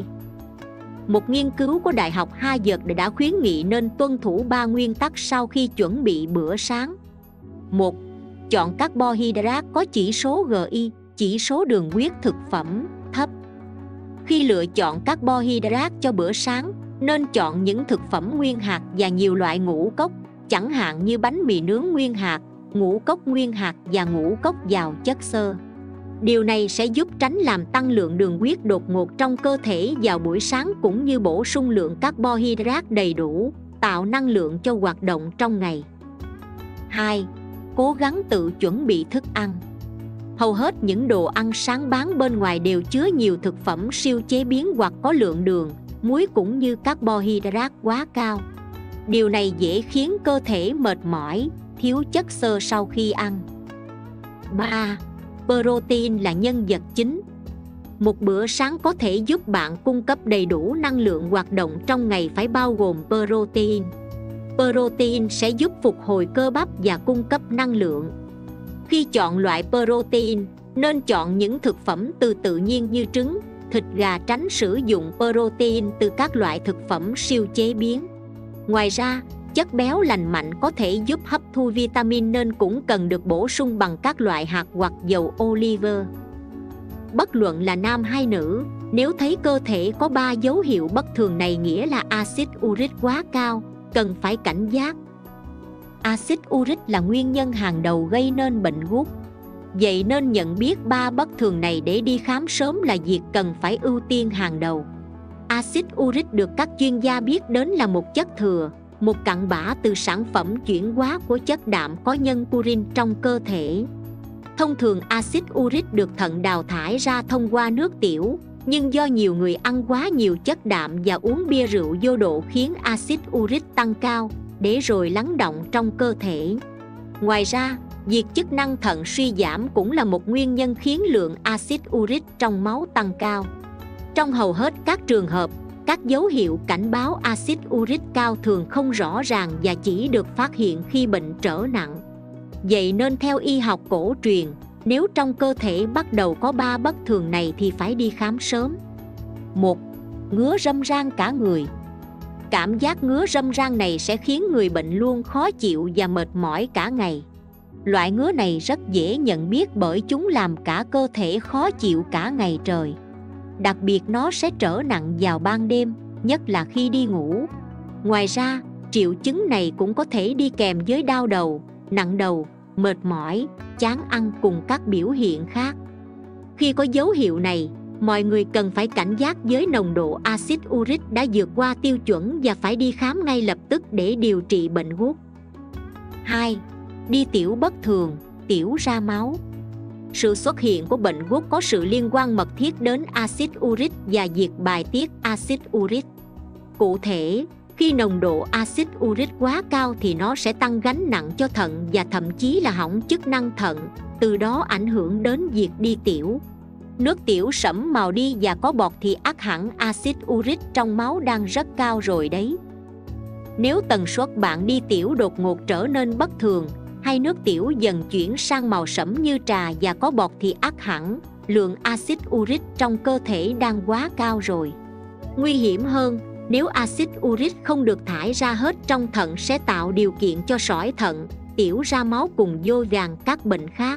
Một nghiên cứu của Đại học Harvard đã khuyến nghị nên tuân thủ ba nguyên tắc sau khi chuẩn bị bữa sáng. một. Chọn carbohydrate có chỉ số giê i, chỉ số đường huyết thực phẩm, thấp. Khi lựa chọn carbohydrate cho bữa sáng, nên chọn những thực phẩm nguyên hạt và nhiều loại ngũ cốc, chẳng hạn như bánh mì nướng nguyên hạt, ngũ cốc nguyên hạt và ngũ cốc giàu chất xơ. Điều này sẽ giúp tránh làm tăng lượng đường huyết đột ngột trong cơ thể vào buổi sáng cũng như bổ sung lượng carbohydrate đầy đủ, tạo năng lượng cho hoạt động trong ngày. hai. Cố gắng tự chuẩn bị thức ăn. Hầu hết những đồ ăn sáng bán bên ngoài đều chứa nhiều thực phẩm siêu chế biến hoặc có lượng đường, muối cũng như carbohydrate quá cao. Điều này dễ khiến cơ thể mệt mỏi, thiếu chất xơ sau khi ăn. ba. Protein là nhân vật chính. Một bữa sáng có thể giúp bạn cung cấp đầy đủ năng lượng hoạt động trong ngày phải bao gồm protein. Protein sẽ giúp phục hồi cơ bắp và cung cấp năng lượng. Khi chọn loại protein, nên chọn những thực phẩm từ tự nhiên như trứng, thịt gà, tránh sử dụng protein từ các loại thực phẩm siêu chế biến. Ngoài ra, chất béo lành mạnh có thể giúp hấp thu vitamin nên cũng cần được bổ sung bằng các loại hạt hoặc dầu olive. Bất luận là nam hay nữ, nếu thấy cơ thể có ba dấu hiệu bất thường này nghĩa là axit uric quá cao, cần phải cảnh giác. Axit uric là nguyên nhân hàng đầu gây nên bệnh gút. Vậy nên nhận biết ba bất thường này để đi khám sớm là việc cần phải ưu tiên hàng đầu. Axit uric được các chuyên gia biết đến là một chất thừa, một cặn bã từ sản phẩm chuyển hóa của chất đạm có nhân purin trong cơ thể. Thông thường axit uric được thận đào thải ra thông qua nước tiểu, nhưng do nhiều người ăn quá nhiều chất đạm và uống bia rượu vô độ khiến axit uric tăng cao, để rồi lắng đọng trong cơ thể. Ngoài ra, việc chức năng thận suy giảm cũng là một nguyên nhân khiến lượng axit uric trong máu tăng cao. Trong hầu hết các trường hợp, các dấu hiệu cảnh báo axit uric cao thường không rõ ràng và chỉ được phát hiện khi bệnh trở nặng. Vậy nên theo y học cổ truyền, Nếu trong cơ thể bắt đầu có ba bất thường này thì phải đi khám sớm. Một. Ngứa râm ran cả người. Cảm giác ngứa râm ran này sẽ khiến người bệnh luôn khó chịu và mệt mỏi cả ngày. Loại ngứa này rất dễ nhận biết bởi chúng làm cả cơ thể khó chịu cả ngày trời. Đặc biệt nó sẽ trở nặng vào ban đêm, nhất là khi đi ngủ. Ngoài ra, triệu chứng này cũng có thể đi kèm với đau đầu, nặng đầu, mệt mỏi, chán ăn cùng các biểu hiện khác. Khi có dấu hiệu này, mọi người cần phải cảnh giác với nồng độ axit uric đã vượt qua tiêu chuẩn và phải đi khám ngay lập tức để điều trị bệnh gút. Hai. Đi tiểu bất thường, tiểu ra máu. Sự xuất hiện của bệnh gút có sự liên quan mật thiết đến axit uric và việc bài tiết axit uric. Cụ thể, khi nồng độ axit uric quá cao thì nó sẽ tăng gánh nặng cho thận và thậm chí là hỏng chức năng thận, từ đó ảnh hưởng đến việc đi tiểu. Nước tiểu sẫm màu đi và có bọt thì ắt hẳn axit uric trong máu đang rất cao rồi đấy. Nếu tần suất bạn đi tiểu đột ngột trở nên bất thường, hay nước tiểu dần chuyển sang màu sẫm như trà và có bọt thì ắt hẳn lượng axit uric trong cơ thể đang quá cao rồi. Nguy hiểm hơn, nếu axit uric không được thải ra hết trong thận sẽ tạo điều kiện cho sỏi thận, tiểu ra máu cùng vô vàn các bệnh khác.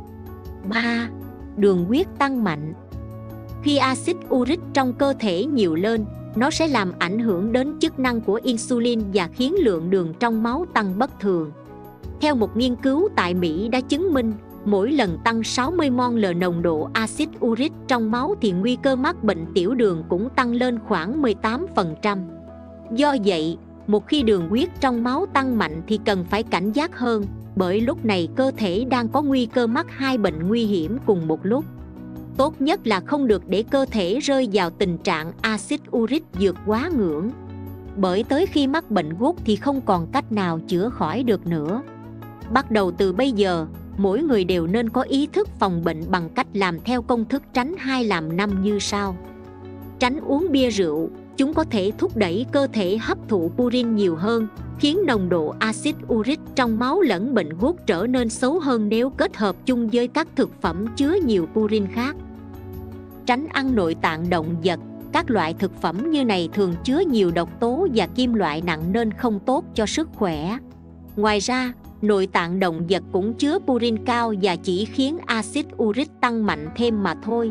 Ba. Đường huyết tăng mạnh. Khi axit uric trong cơ thể nhiều lên, nó sẽ làm ảnh hưởng đến chức năng của insulin và khiến lượng đường trong máu tăng bất thường. Theo một nghiên cứu tại Mỹ đã chứng minh, mỗi lần tăng sáu mươi mol nồng độ axit uric trong máu thì nguy cơ mắc bệnh tiểu đường cũng tăng lên khoảng mười tám phần trăm. Do vậy, một khi đường huyết trong máu tăng mạnh thì cần phải cảnh giác hơn, bởi lúc này cơ thể đang có nguy cơ mắc hai bệnh nguy hiểm cùng một lúc. Tốt nhất là không được để cơ thể rơi vào tình trạng axit uric vượt quá ngưỡng, bởi tới khi mắc bệnh gút thì không còn cách nào chữa khỏi được nữa. Bắt đầu từ bây giờ, mỗi người đều nên có ý thức phòng bệnh bằng cách làm theo công thức tránh hai làm năm như sau. Tránh uống bia rượu, chúng có thể thúc đẩy cơ thể hấp thụ purin nhiều hơn, khiến nồng độ axit uric trong máu lẫn bệnh gút trở nên xấu hơn nếu kết hợp chung với các thực phẩm chứa nhiều purin khác. Tránh ăn nội tạng động vật, các loại thực phẩm như này thường chứa nhiều độc tố và kim loại nặng nên không tốt cho sức khỏe. Ngoài ra, nội tạng động vật cũng chứa purin cao và chỉ khiến axit uric tăng mạnh thêm mà thôi.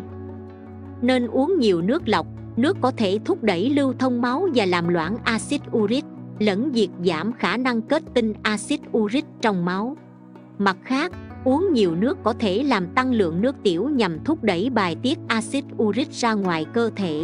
Nên uống nhiều nước lọc, nước có thể thúc đẩy lưu thông máu và làm loãng axit uric, lẫn việc giảm khả năng kết tinh axit uric trong máu. Mặt khác, uống nhiều nước có thể làm tăng lượng nước tiểu nhằm thúc đẩy bài tiết axit uric ra ngoài cơ thể.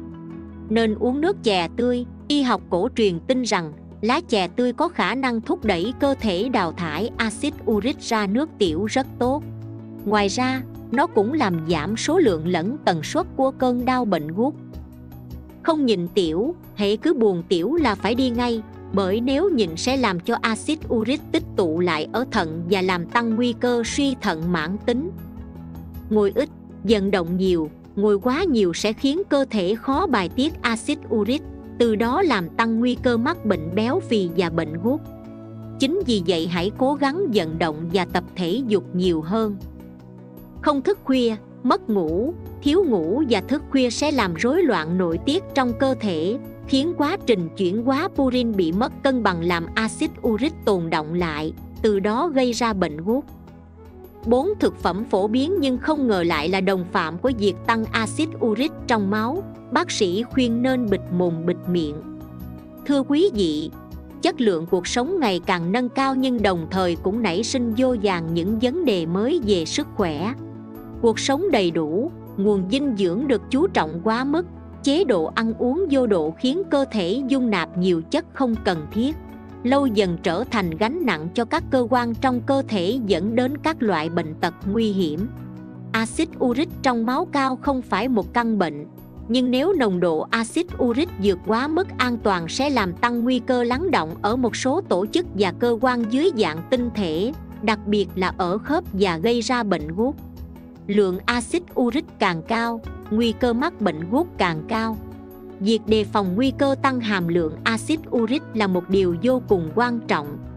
Nên uống nước chè tươi. Y học cổ truyền tin rằng lá chè tươi có khả năng thúc đẩy cơ thể đào thải axit uric ra nước tiểu rất tốt. Ngoài ra, nó cũng làm giảm số lượng lẫn tần suất của cơn đau bệnh gút. Không nhịn tiểu, hễ cứ buồn tiểu là phải đi ngay, bởi nếu nhịn sẽ làm cho axit uric tích tụ lại ở thận và làm tăng nguy cơ suy thận mãn tính. Ngồi ít, vận động nhiều, ngồi quá nhiều sẽ khiến cơ thể khó bài tiết axit uric, từ đó làm tăng nguy cơ mắc bệnh béo phì và bệnh gút. Chính vì vậy hãy cố gắng vận động và tập thể dục nhiều hơn. Không thức khuya, mất ngủ, thiếu ngủ và thức khuya sẽ làm rối loạn nội tiết trong cơ thể, khiến quá trình chuyển hóa purin bị mất cân bằng làm axit uric tồn đọng lại, từ đó gây ra bệnh gút. Bốn thực phẩm phổ biến nhưng không ngờ lại là đồng phạm của việc tăng axit uric trong máu. Bác sĩ khuyên nên bịt mồm bịt miệng. Thưa quý vị, chất lượng cuộc sống ngày càng nâng cao nhưng đồng thời cũng nảy sinh vô vàn những vấn đề mới về sức khỏe. Cuộc sống đầy đủ, nguồn dinh dưỡng được chú trọng quá mức, chế độ ăn uống vô độ khiến cơ thể dung nạp nhiều chất không cần thiết, lâu dần trở thành gánh nặng cho các cơ quan trong cơ thể dẫn đến các loại bệnh tật nguy hiểm. Axit uric trong máu cao không phải một căn bệnh, nhưng nếu nồng độ axit uric vượt quá mức an toàn sẽ làm tăng nguy cơ lắng đọng ở một số tổ chức và cơ quan dưới dạng tinh thể, đặc biệt là ở khớp và gây ra bệnh gút. Lượng axit uric càng cao, nguy cơ mắc bệnh gút càng cao. Việc đề phòng nguy cơ tăng hàm lượng axit uric là một điều vô cùng quan trọng.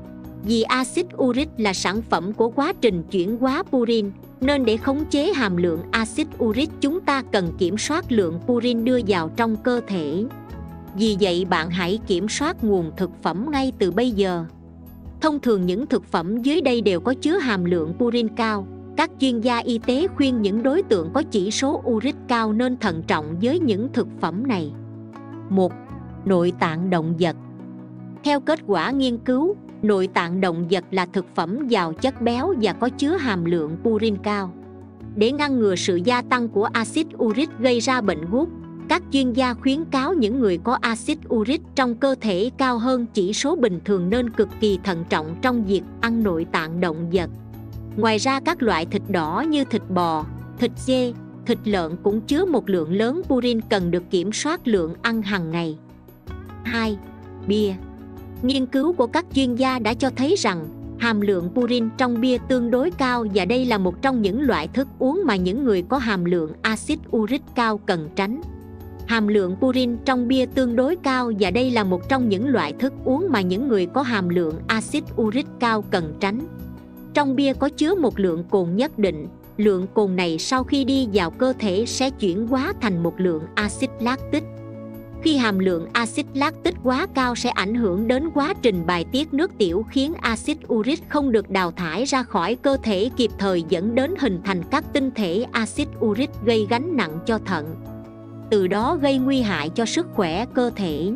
Vì axit uric là sản phẩm của quá trình chuyển hóa purin, nên để khống chế hàm lượng axit uric chúng ta cần kiểm soát lượng purin đưa vào trong cơ thể. Vì vậy bạn hãy kiểm soát nguồn thực phẩm ngay từ bây giờ. Thông thường những thực phẩm dưới đây đều có chứa hàm lượng purin cao. Các chuyên gia y tế khuyên những đối tượng có chỉ số uric cao nên thận trọng với những thực phẩm này. một. Nội tạng động vật. Theo kết quả nghiên cứu, nội tạng động vật là thực phẩm giàu chất béo và có chứa hàm lượng purin cao. Để ngăn ngừa sự gia tăng của axit uric gây ra bệnh gút, các chuyên gia khuyến cáo những người có axit uric trong cơ thể cao hơn chỉ số bình thường nên cực kỳ thận trọng trong việc ăn nội tạng động vật. Ngoài ra các loại thịt đỏ như thịt bò, thịt dê, thịt lợn cũng chứa một lượng lớn purin cần được kiểm soát lượng ăn hàng ngày. hai. Bia. Nghiên cứu của các chuyên gia đã cho thấy rằng hàm lượng purin trong bia tương đối cao và đây là một trong những loại thức uống mà những người có hàm lượng axit uric cao cần tránh. Hàm lượng purin trong bia tương đối cao và đây là một trong những loại thức uống mà những người có hàm lượng axit uric cao cần tránh. Trong bia có chứa một lượng cồn nhất định, lượng cồn này sau khi đi vào cơ thể sẽ chuyển hóa thành một lượng axit lactic. Khi hàm lượng axit lactic quá cao sẽ ảnh hưởng đến quá trình bài tiết nước tiểu khiến axit uric không được đào thải ra khỏi cơ thể kịp thời dẫn đến hình thành các tinh thể axit uric gây gánh nặng cho thận, từ đó gây nguy hại cho sức khỏe cơ thể.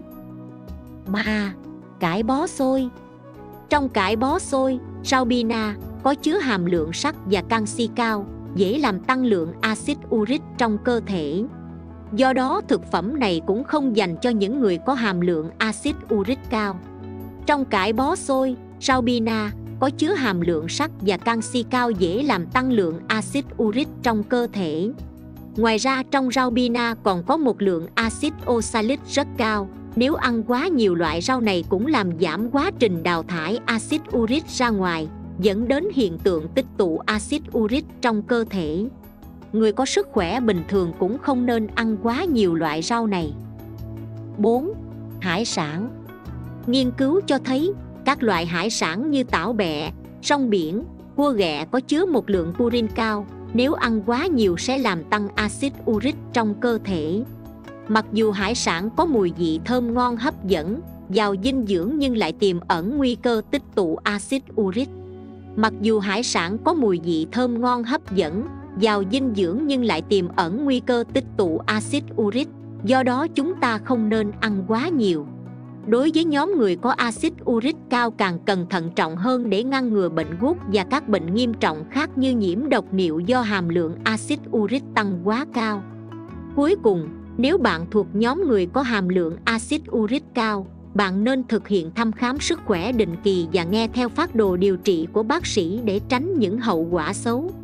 ba. Cải bó xôi. Trong cải bó xôi, rau bina có chứa hàm lượng sắt và canxi cao, dễ làm tăng lượng axit uric trong cơ thể. Do đó thực phẩm này cũng không dành cho những người có hàm lượng axit uric cao. Trong cải bó xôi, rau bina có chứa hàm lượng sắt và canxi cao dễ làm tăng lượng axit uric trong cơ thể. Ngoài ra trong rau bina còn có một lượng axit oxalic rất cao. Nếu ăn quá nhiều loại rau này cũng làm giảm quá trình đào thải axit uric ra ngoài, dẫn đến hiện tượng tích tụ axit uric trong cơ thể. Người có sức khỏe bình thường cũng không nên ăn quá nhiều loại rau này. bốn. Hải sản. Nghiên cứu cho thấy các loại hải sản như tảo bẹ, rong biển, cua ghẹ có chứa một lượng purin cao. Nếu ăn quá nhiều sẽ làm tăng axit uric trong cơ thể. Mặc dù hải sản có mùi vị thơm ngon hấp dẫn, giàu dinh dưỡng nhưng lại tiềm ẩn nguy cơ tích tụ axit uric. Mặc dù hải sản có mùi vị thơm ngon hấp dẫn, giàu dinh dưỡng nhưng lại tiềm ẩn nguy cơ tích tụ axit uric, do đó chúng ta không nên ăn quá nhiều. Đối với nhóm người có axit uric cao càng cần thận trọng hơn để ngăn ngừa bệnh gút và các bệnh nghiêm trọng khác như nhiễm độc niệu do hàm lượng axit uric tăng quá cao. Cuối cùng, nếu bạn thuộc nhóm người có hàm lượng axit uric cao, bạn nên thực hiện thăm khám sức khỏe định kỳ và nghe theo phác đồ điều trị của bác sĩ để tránh những hậu quả xấu.